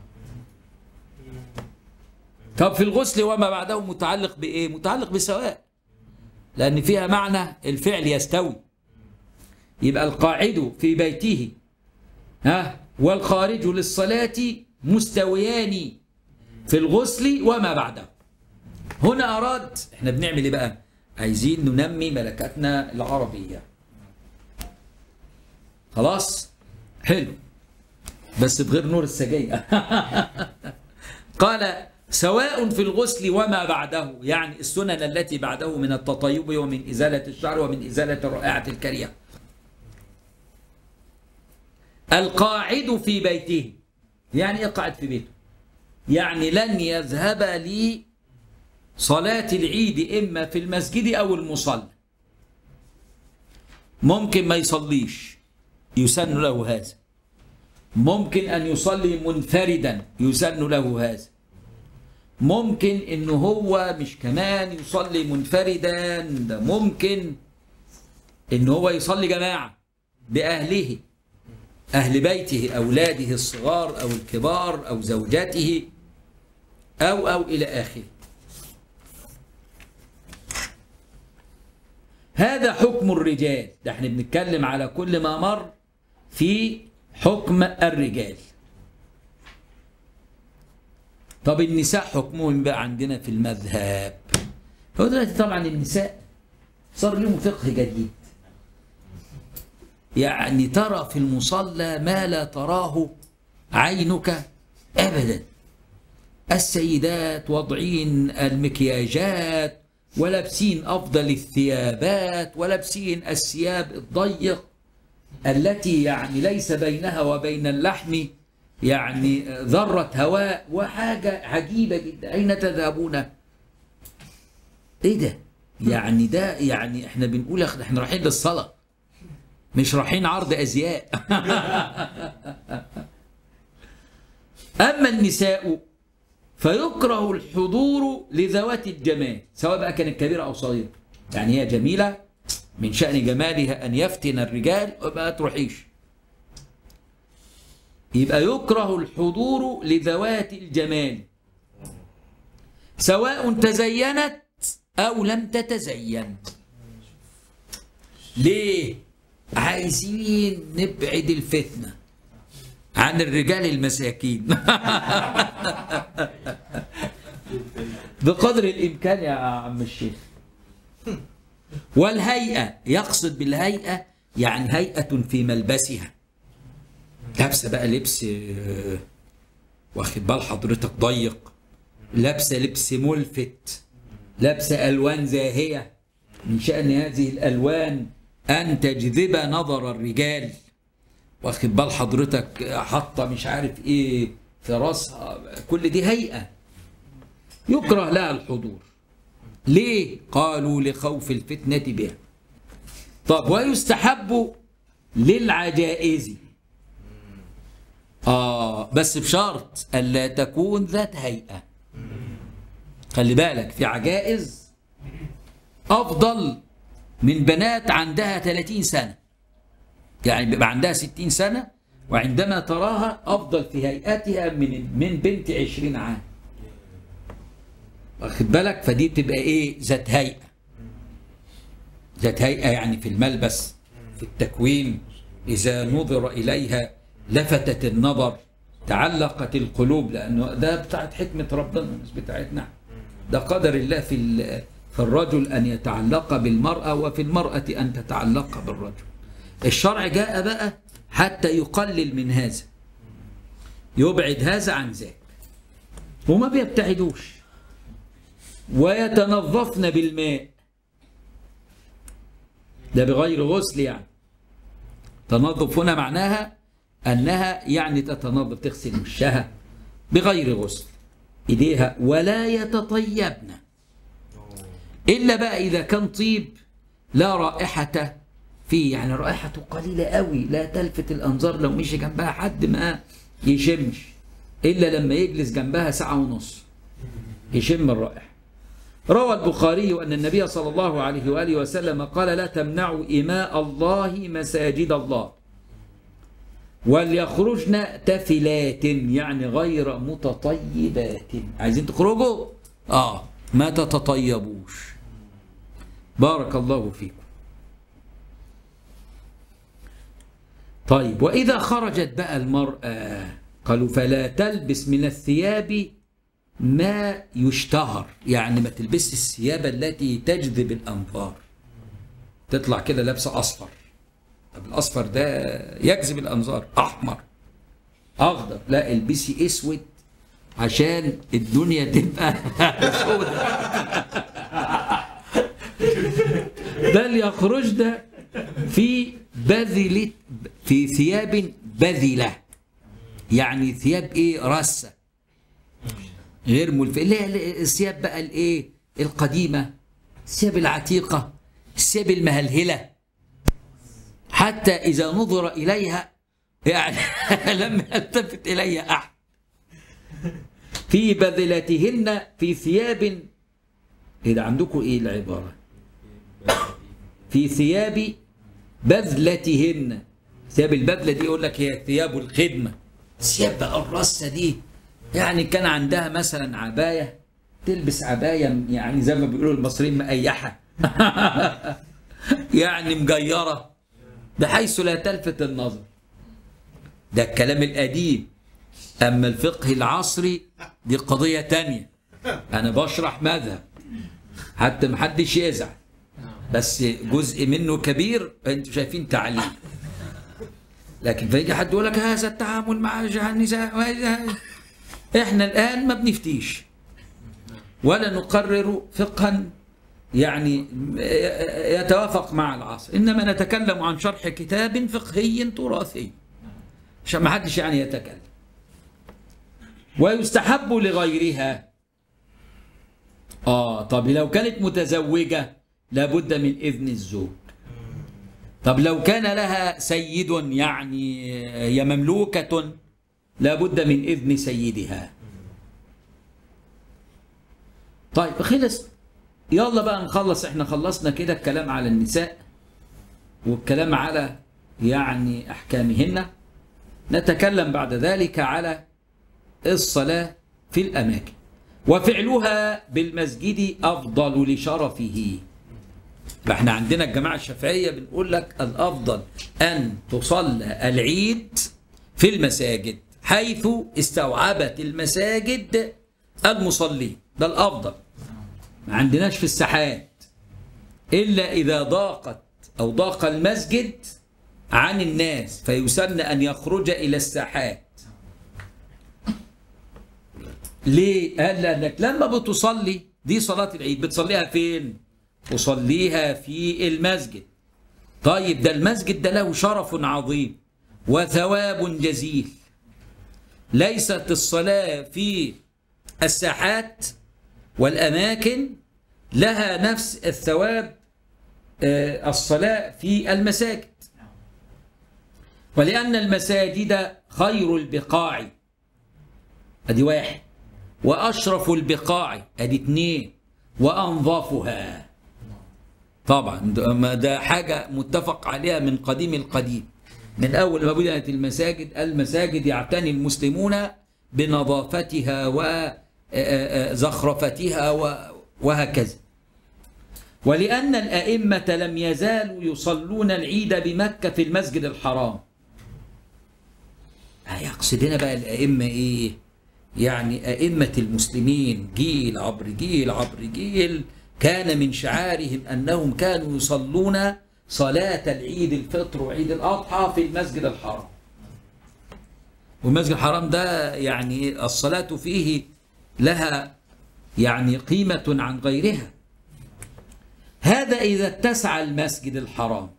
طب في الغسل وما بعده متعلق بايه؟ متعلق بسواء، لان فيها معنى الفعل يستوي. يبقى القاعد في بيته ها والخارج للصلاة مستويان في الغسل وما بعده. هنا أراد، احنا بنعمل ايه بقى؟ عايزين ننمي ملكاتنا العربية. خلاص؟ حلو. بس بغير نور السجاير. قال سواء في الغسل وما بعده، يعني السنن التي بعده من التطيب ومن إزالة الشعر ومن إزالة الرائحة الكريهة. القاعد في بيته، يعني ايه قاعد في بيته؟ يعني لن يذهب لصلاة العيد إما في المسجد أو المصلى. ممكن ما يصليش يسن له هذا. ممكن أن يصلي منفردا يسن له هذا. ممكن إنه هو مش كمان يصلي منفردا، ده ممكن إنه هو يصلي جماعة بأهله، أهل بيته، أولاده الصغار أو الكبار أو زوجاته أو أو إلى آخره. هذا حكم الرجال. ده احنا بنتكلم على كل ما مر في حكم الرجال. طب النساء حكمهم بقى عندنا في المذهب. هو دلوقتي طبعا النساء صار لهم فقه جديد. يعني ترى في المصلى ما لا تراه عينك أبدا. السيدات واضعين المكياجات ولابسين أفضل الثيابات ولابسين الثياب الضيق التي يعني ليس بينها وبين اللحم يعني ذرة هواء، وحاجة عجيبة جدا. أين تذهبون؟ إيه ده؟ يعني ده يعني إحنا بنقول إحنا رايحين للصلاة مش رايحين عرض أزياء. أما النساء فيكره الحضور لذوات الجمال، سواء بقى كانت كبيرة أو صغيرة. يعني هي جميلة من شأن جمالها أن يفتن الرجال وما تروحيش. يبقى يكره الحضور لذوات الجمال سواء تزينت أو لم تتزين. ليه؟ عايزين نبعد الفتنة عن الرجال المساكين بقدر الإمكان يا عم الشيخ. والهيئة، يقصد بالهيئة يعني هيئة في ملبسها، لابسة بقى لبس واخد بال حضرتك ضيق، لابسة لبس ملفت، لابسة ألوان زاهية، من شأن هذه الألوان أن تجذب نظر الرجال، واخد بال حضرتك حاطة مش عارف إيه في راسها، كل دي هيئة يكره لها الحضور. ليه؟ قالوا لخوف الفتنة بها. طب ويستحب للعجائز، آه بس بشرط ألا تكون ذات هيئة. خلي بالك في عجائز أفضل من بنات عندها ثلاثين سنة، يعني بيبقى عندها ستين سنة وعندما تراها أفضل في هيئتها من من بنت عشرين عام، واخد بالك؟ فدي بتبقى إيه؟ ذات هيئة. ذات هيئة يعني في الملبس، في التكوين، إذا نظر إليها لفتت النظر، تعلقت القلوب، لأنه ده بتاعت حكمة ربنا مش بتاعتنا. ده قدر الله في في الرجل أن يتعلق بالمرأة، وفي المرأة أن تتعلق بالرجل. الشرع جاء بقى حتى يقلل من هذا، يبعد هذا عن ذاك، وما بيبتعدوش، ويتنظفن بالماء، ده بغير غسل. يعني تنظف هنا معناها أنها يعني تتنظف، تغسل وشها بغير غسل، إيديها، ولا يتطيبن إلا بقى إذا كان طيب لا رائحة فيه، يعني رائحته قليلة قوي لا تلفت الأنظار، لو مشي جنبها حد ما يشمش إلا لما يجلس جنبها ساعة ونص يشم الرائحة. روى البخاري أن النبي صلى الله عليه وآله وسلم قال: لا تمنعوا إماء الله مساجد الله وليخرجن تفلات، يعني غير متطيبات. عايزين تخرجوا؟ آه ما تتطيبوش. بارك الله فيكم. طيب، وإذا خرجت بقى المرأة قالوا: فلا تلبس من الثياب ما يشتهر، يعني ما تلبس الثياب التي تجذب الأنظار، تطلع كده لابسة أصفر. طب الأصفر ده يجذب الأنظار، أحمر، أخضر، لا البسي أسود عشان الدنيا تبقى سودة. بل يخرجن في بذلة، في ثياب بذلة، يعني ثياب ايه؟ رسة، غير ملفة، اللي هي الثياب بقى الايه؟ القديمة، الثياب العتيقة، الثياب المهلهلة، حتى إذا نظر إليها يعني لم يلتفت إليها أحد. في بذلتهن في ثياب، إذا عندكم إيه العبارة؟ في ثياب بذلتهن. ثياب البذلة دي يقول لك هي ثياب الخدمة، ثياب بقى الرصة دي، يعني كان عندها مثلا عباية، تلبس عباية يعني زي ما بيقولوا المصريين مقيحة يعني مجيرة بحيث لا تلفت النظر. ده الكلام القديم. أما الفقه العصري دي قضية تانية، أنا بشرح مذهب حتى محدش يزعل، بس جزء منه كبير أنتوا شايفين تعليم. لكن فيجي حد يقول لك هذا التعامل مع النساء، إحنا الآن ما بنفتيش ولا نقرر فقها يعني يتوافق مع العصر، إنما نتكلم عن شرح كتاب فقهي تراثي عشان ما حدش يعني يتكلم. ويستحب لغيرها. آه طب لو كانت متزوجة لابد من إذن الزوج. طب لو كان لها سيد يعني هي مملوكة لابد من إذن سيدها. طيب خلص، يلا بقى نخلص، احنا خلصنا كده الكلام على النساء والكلام على يعني أحكامهن. نتكلم بعد ذلك على الصلاة في الأماكن، وفعلها بالمسجد أفضل لشرفه. فاحنا عندنا الجماعة الشافعية بنقول لك الأفضل أن تصلى العيد في المساجد حيث استوعبت المساجد المصلين، ده الأفضل. ما عندناش في الساحات إلا إذا ضاقت أو ضاق المسجد عن الناس فيسن أن يخرج إلى الساحات. ليه؟ قال لأنك لما بتصلي دي صلاة العيد بتصليها فين؟ تصليها في المسجد. طيب ده المسجد ده له شرف عظيم وثواب جزيل. ليست الصلاة في الساحات والأماكن لها نفس الثواب الصلاة في المساجد، ولأن المساجد خير البقاع، أدي واحد، وأشرف البقاع، أدي اثنين، وأنظفها. طبعا ده حاجة متفق عليها من قديم القديم، من أول ما بدأت المساجد. المساجد يعتني المسلمون بنظافتها وزخرفتها وهكذا. ولأن الأئمة لم يزالوا يصلون العيد بمكة في المسجد الحرام. يقصد هنا بقى الأئمة إيه؟ يعني أئمة المسلمين جيل عبر جيل عبر جيل كان من شعارهم أنهم كانوا يصلون صلاة العيد الفطر وعيد الأضحى في المسجد الحرام. والمسجد الحرام ده يعني الصلاة فيه لها يعني قيمة عن غيرها. هذا إذا اتسع المسجد الحرام،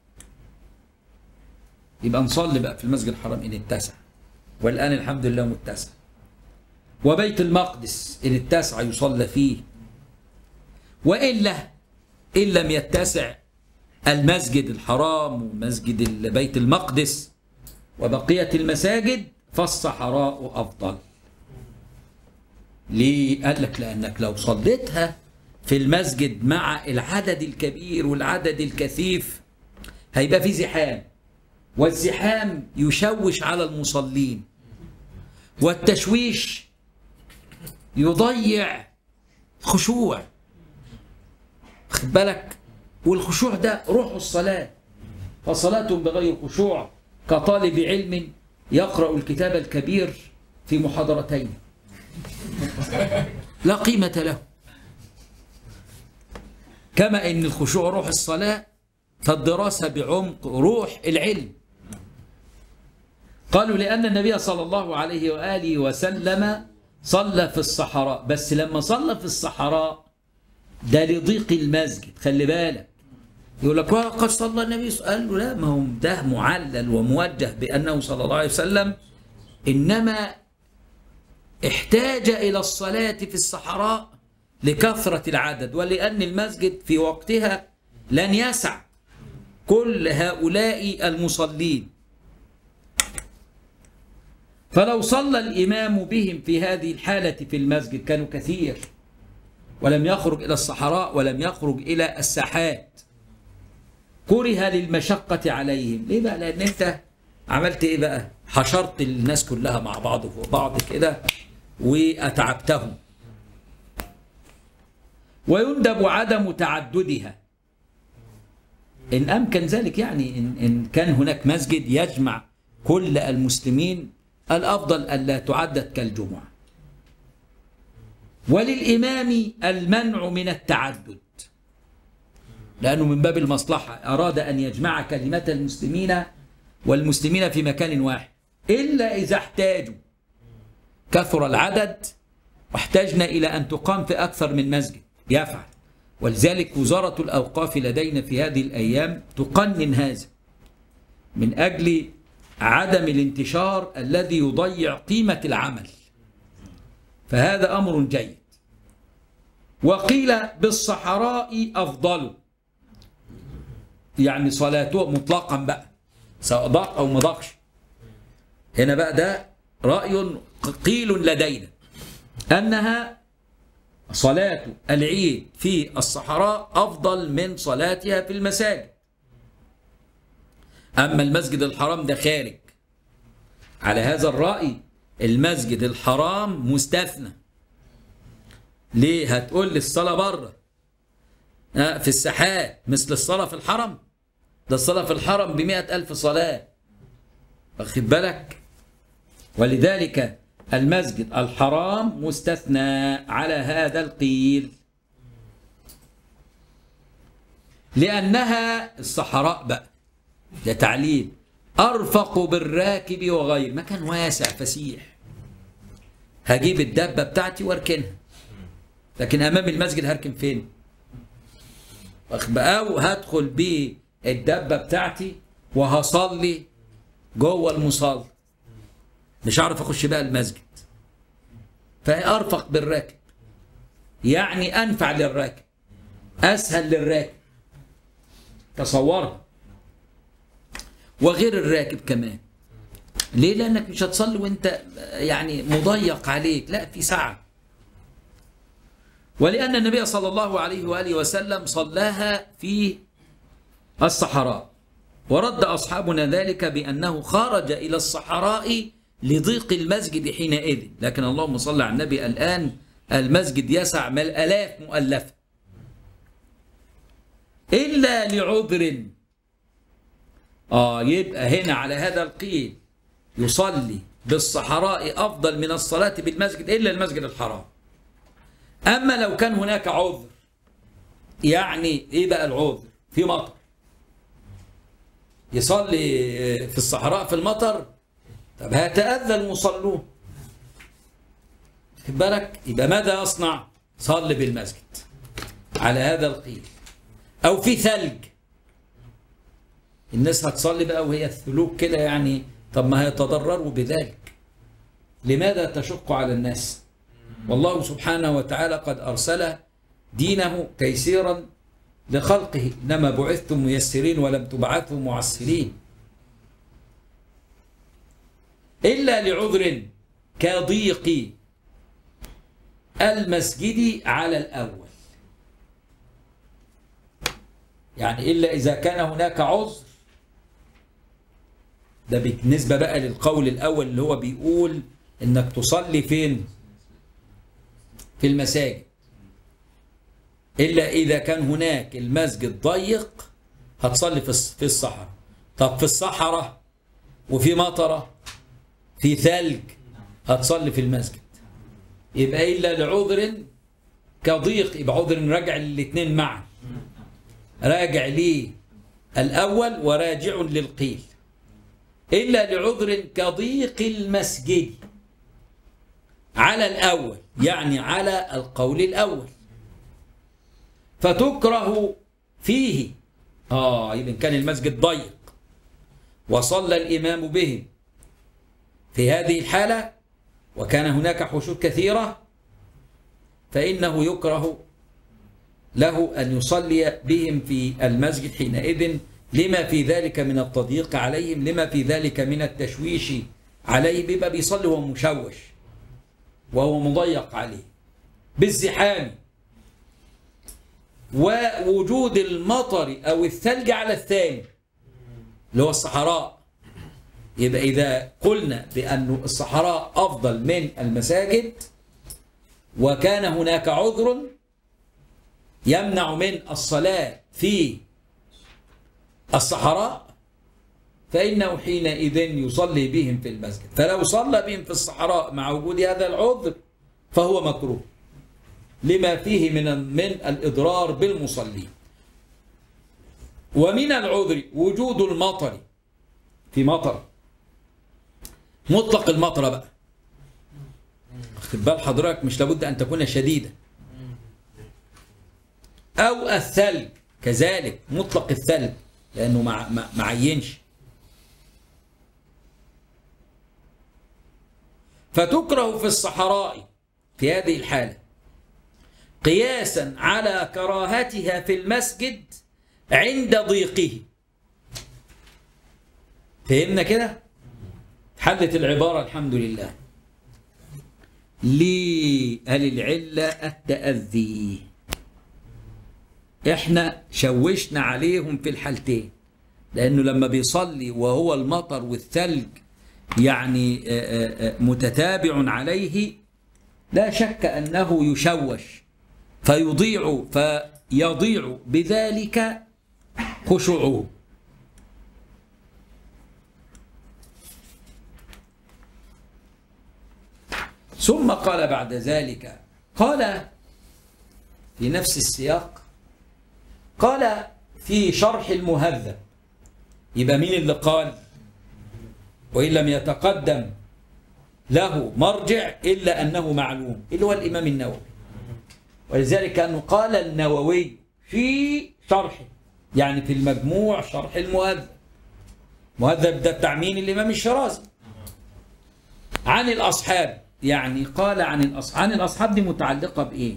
يبقى نصلي بقى في المسجد الحرام إن اتسع، والآن الحمد لله متسع. وبيت المقدس إن اتسع يصلى فيه. وإلا إن لم يتسع المسجد الحرام ومسجد بيت المقدس وبقية المساجد فالصحراء أفضل. ليه؟ قال لك لأنك لو صليتها في المسجد مع العدد الكبير والعدد الكثيف هيبقى في زحام، والزحام يشوش على المصلين، والتشويش يضيع خشوع، خد بالك، والخشوع ده روح الصلاة. فصلاة بغير خشوع كطالب علم يقرأ الكتاب الكبير في محاضرتين لا قيمة له. كما ان الخشوع روح الصلاة فالدراسة بعمق روح العلم. قالوا لأن النبي صلى الله عليه وآله وسلم صلى في الصحراء، بس لما صلى في الصحراء ده لضيق المسجد. خلي بالك، يقول لك قد صلى النبي، قال له لا، ما هو ده معلل وموجه بأنه صلى الله عليه وسلم إنما احتاج إلى الصلاة في الصحراء لكثرة العدد، ولأن المسجد في وقتها لن يسع كل هؤلاء المصلين. فلو صلى الإمام بهم في هذه الحالة في المسجد كانوا كثير، ولم يخرج إلى الصحراء ولم يخرج إلى الساحات، كره للمشقة عليهم. ليه بقى؟ لأن أنت عملت إيه بقى؟ حشرت الناس كلها مع بعض فوق بعض كده وأتعبتهم. ويندب عدم تعددها إن أمكن ذلك، يعني إن, إن كان هناك مسجد يجمع كل المسلمين الأفضل ألا تعدد كالجمعة. وللإمام المنع من التعدد، لأنه من باب المصلحة أراد أن يجمع كلمة المسلمين والمسلمين في مكان واحد، إلا إذا احتاجوا، كثر العدد واحتاجنا إلى أن تقام في أكثر من مسجد يفعل. ولذلك وزارة الأوقاف لدينا في هذه الأيام تقنن هذا من أجل عدم الانتشار الذي يضيع قيمة العمل، فهذا أمر جيد. وقيل بالصحراء أفضل، يعني صلاته مطلقا بقى سواء ضاق أو ما ضاقش. هنا بقى ده رأي قيل لدينا أنها صلاة العيد في الصحراء أفضل من صلاتها في المساجد. أما المسجد الحرام ده خارج. على هذا الرأي المسجد الحرام مستثنى. ليه؟ هتقول لي الصلاة بره في الساحات مثل الصلاة في الحرم؟ ده الصلاة في الحرم بمئة ألف صلاة، واخد بالك؟ ولذلك المسجد الحرام مستثنى على هذا القيل، لأنها الصحراء بقى ده تعليل أرفق بالراكب وغير، مكان واسع فسيح، هجيب الدابة بتاعتي واركنها، لكن أمام المسجد هركن فين؟ أو هدخل بالدابة بتاعتي وهصلي جوه المصلى، مش هعرف أخش بقى المسجد. فهي أرفق بالراكب، يعني أنفع للراكب، أسهل للراكب، تصورها. وغير الراكب كمان. ليه؟ لأنك مش هتصلي وانت يعني مضيق عليك، لا، في سعة. ولأن النبي صلى الله عليه وآله وسلم صلاها في الصحراء، ورد أصحابنا ذلك بأنه خرج إلى الصحراء لضيق المسجد حينئذ، لكن اللهم صل على النبي الآن المسجد يسع من الآلاف مؤلفة. إلا لعذر. آه يبقى هنا على هذا القيل يصلي بالصحراء أفضل من الصلاة بالمسجد إلا المسجد الحرام. أما لو كان هناك عذر، يعني إيه بقى العذر؟ في مطر، يصلي في الصحراء في المطر، طب هيتأذى المصلون، خد بالك، يبقى ماذا يصنع؟ صلي بالمسجد على هذا القيل. أو في ثلج، الناس هتصلي بقى وهي الثلوج كده، يعني طب ما هيتضرروا بذلك، لماذا تشق على الناس؟ والله سبحانه وتعالى قد أرسل دينه تيسيرا لخلقه، إنما بعثتم ميسرين ولم تبعثوا معسرين. إلا لعذر كضيق المسجد على الأول، يعني إلا إذا كان هناك عذر. ده بالنسبة بقى للقول الأول اللي هو بيقول إنك تصلي فين؟ في المساجد. إلا إذا كان هناك المسجد ضيق هتصلي في الصحراء. طب في الصحراء وفي مطرة في ثلج هتصلي في المسجد. يبقى إلا لعذر كضيق، يبقى عذر راجع للاثنين معا، راجع ليه الأول وراجع للقيل. إلا لعذر كضيق المسجد على الأول، يعني على القول الأول، فتكره فيه. آه يبقى كان المسجد ضيق وصلى الإمام بهم في هذه الحالة وكان هناك حشود كثيرة، فإنه يكره له أن يصلي بهم في المسجد حينئذ، لما في ذلك من التضييق عليهم، لما في ذلك من التشويش عليه، بيبقى بيصلي وهو مشوش وهو مضيق عليه بالزحام، ووجود المطر أو الثلج على الثاني اللي هو الصحراء. يبقى إذا قلنا بأن الصحراء أفضل من المساجد وكان هناك عذر يمنع من الصلاة في الصحراء، فإنه حينئذ يصلي بهم في المسجد. فلو صلى بهم في الصحراء مع وجود هذا العذر فهو مكروه لما فيه من من الإضرار بالمصلين. ومن العذر وجود المطر، في مطر مطلق المطر بقى، خد بال حضرتك، مش لابد أن تكون شديدة. أو الثلج كذلك، مطلق الثلج لأنه مع معينش. فتكره في الصحراء في هذه الحالة قياسا على كراهتها في المسجد عند ضيقه. فهمنا كده؟ حلت العبارة الحمد لله. ليه؟ هل العلة التأذي؟ احنا شوشنا عليهم في الحالتين، لأنه لما بيصلي وهو المطر والثلج يعني متتابع عليه لا شك أنه يشوش فيضيع فيضيع بذلك خشوعه. ثم قال بعد ذلك، قال في نفس السياق، قال في شرح المهذب. يبقى مين اللي قال؟ وإن لم يتقدم له مرجع إلا أنه معلوم، اللي هو الإمام النووي. ولذلك أنه قال النووي في شرحه، يعني في المجموع شرح المهذب. مهذب ده بتاع مين؟ الإمام الشرازي. عن الأصحاب، يعني قال عن الأصحاب. عن الأصحاب دي متعلقة بإيه؟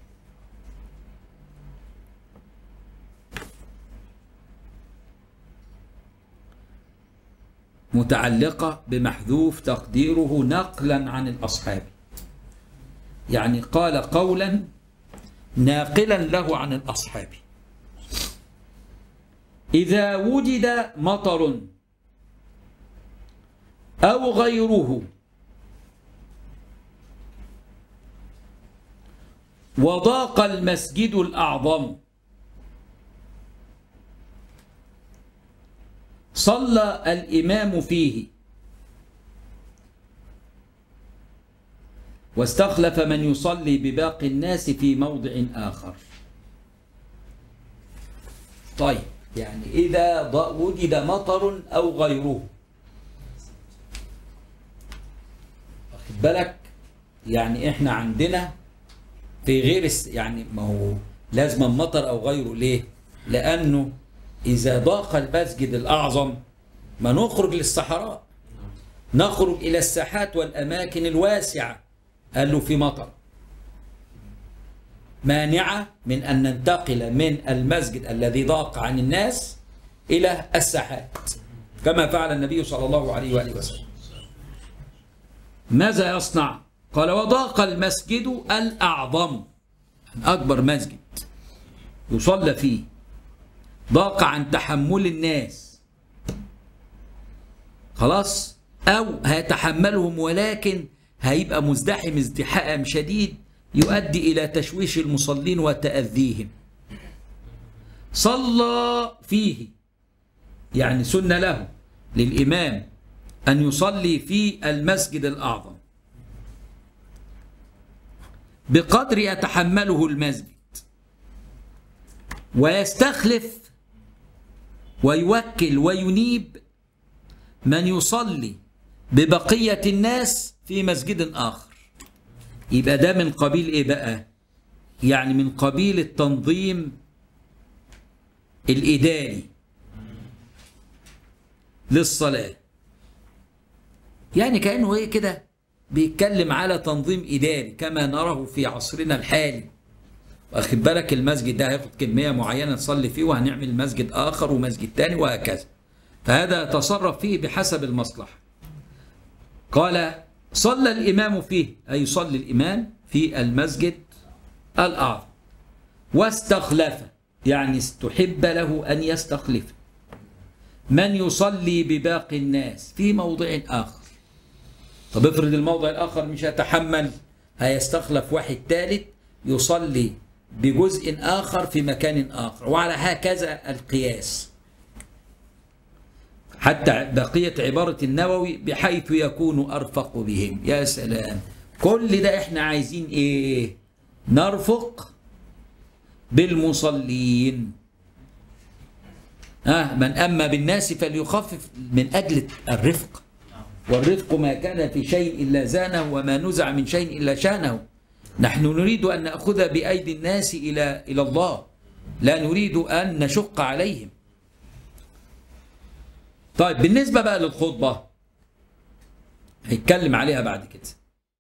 متعلقة بمحذوف تقديره نقلا عن الأصحاب، يعني قال قولا ناقلا له عن الأصحاب. إذا وجد مطر أو غيره وضاق المسجد الأعظم، صلى الإمام فيه واستخلف من يصلي بباقي الناس في موضع آخر. طيب يعني إذا وجد مطر أو غيره، واخد بالك؟ يعني إحنا عندنا في غير الس... يعني ما هو لازم مطر أو غيره. ليه؟ لأنه إذا ضاق المسجد الأعظم ما نخرج للصحراء، نخرج إلى الساحات والأماكن الواسعة. قال له في مطر مانعة من أن ننتقل من المسجد الذي ضاق عن الناس إلى الساحات كما فعل النبي صلى الله عليه وآله وسلم. ماذا يصنع؟ قال وضاق المسجد الأعظم، أكبر مسجد يصلى فيه، ضاق عن تحمل الناس، خلاص، أو هيتحملهم ولكن هيبقى مزدحم ازدحام شديد يؤدي إلى تشويش المصلين وتأذيهم. صلى فيه، يعني سنة له للإمام أن يصلي في المسجد الأعظم بقدر يتحمله المسجد، ويستخلف ويوكل وينيب من يصلي ببقية الناس في مسجد آخر. يبقى ده من قبيل إيه بقى؟ يعني من قبيل التنظيم الإداري للصلاة. يعني كأنه إيه كده بيتكلم على تنظيم إداري كما نراه في عصرنا الحالي. واخد بالك؟ المسجد ده هياخد كمية معينة نصلي فيه، وهنعمل مسجد آخر ومسجد تاني وهكذا. فهذا يتصرف فيه بحسب المصلحة. قال صلى الإمام فيه، أي يصلي الإمام في المسجد الأعظم، واستخلف يعني استحب له أن يستخلف من يصلي بباقي الناس في موضع آخر. طب افرض الموضع الآخر مش هيتحمل، هيستخلف واحد ثالث يصلي بجزء آخر في مكان آخر، وعلى هكذا القياس. حتى بقية عبارة النووي بحيث يكون أرفق بهم. يا سلام، كل ده احنا عايزين ايه؟ نرفق بالمصلين. آه من أما بالناس فليخفف، من أجل الرفق، والرفق ما كان في شيء إلا زانه، وما نزع من شيء إلا شانه. نحن نريد أن نأخذ بأيدي الناس إلى إلى الله، لا نريد أن نشق عليهم. طيب بالنسبة بقى للخطبة هيتكلم عليها بعد كده.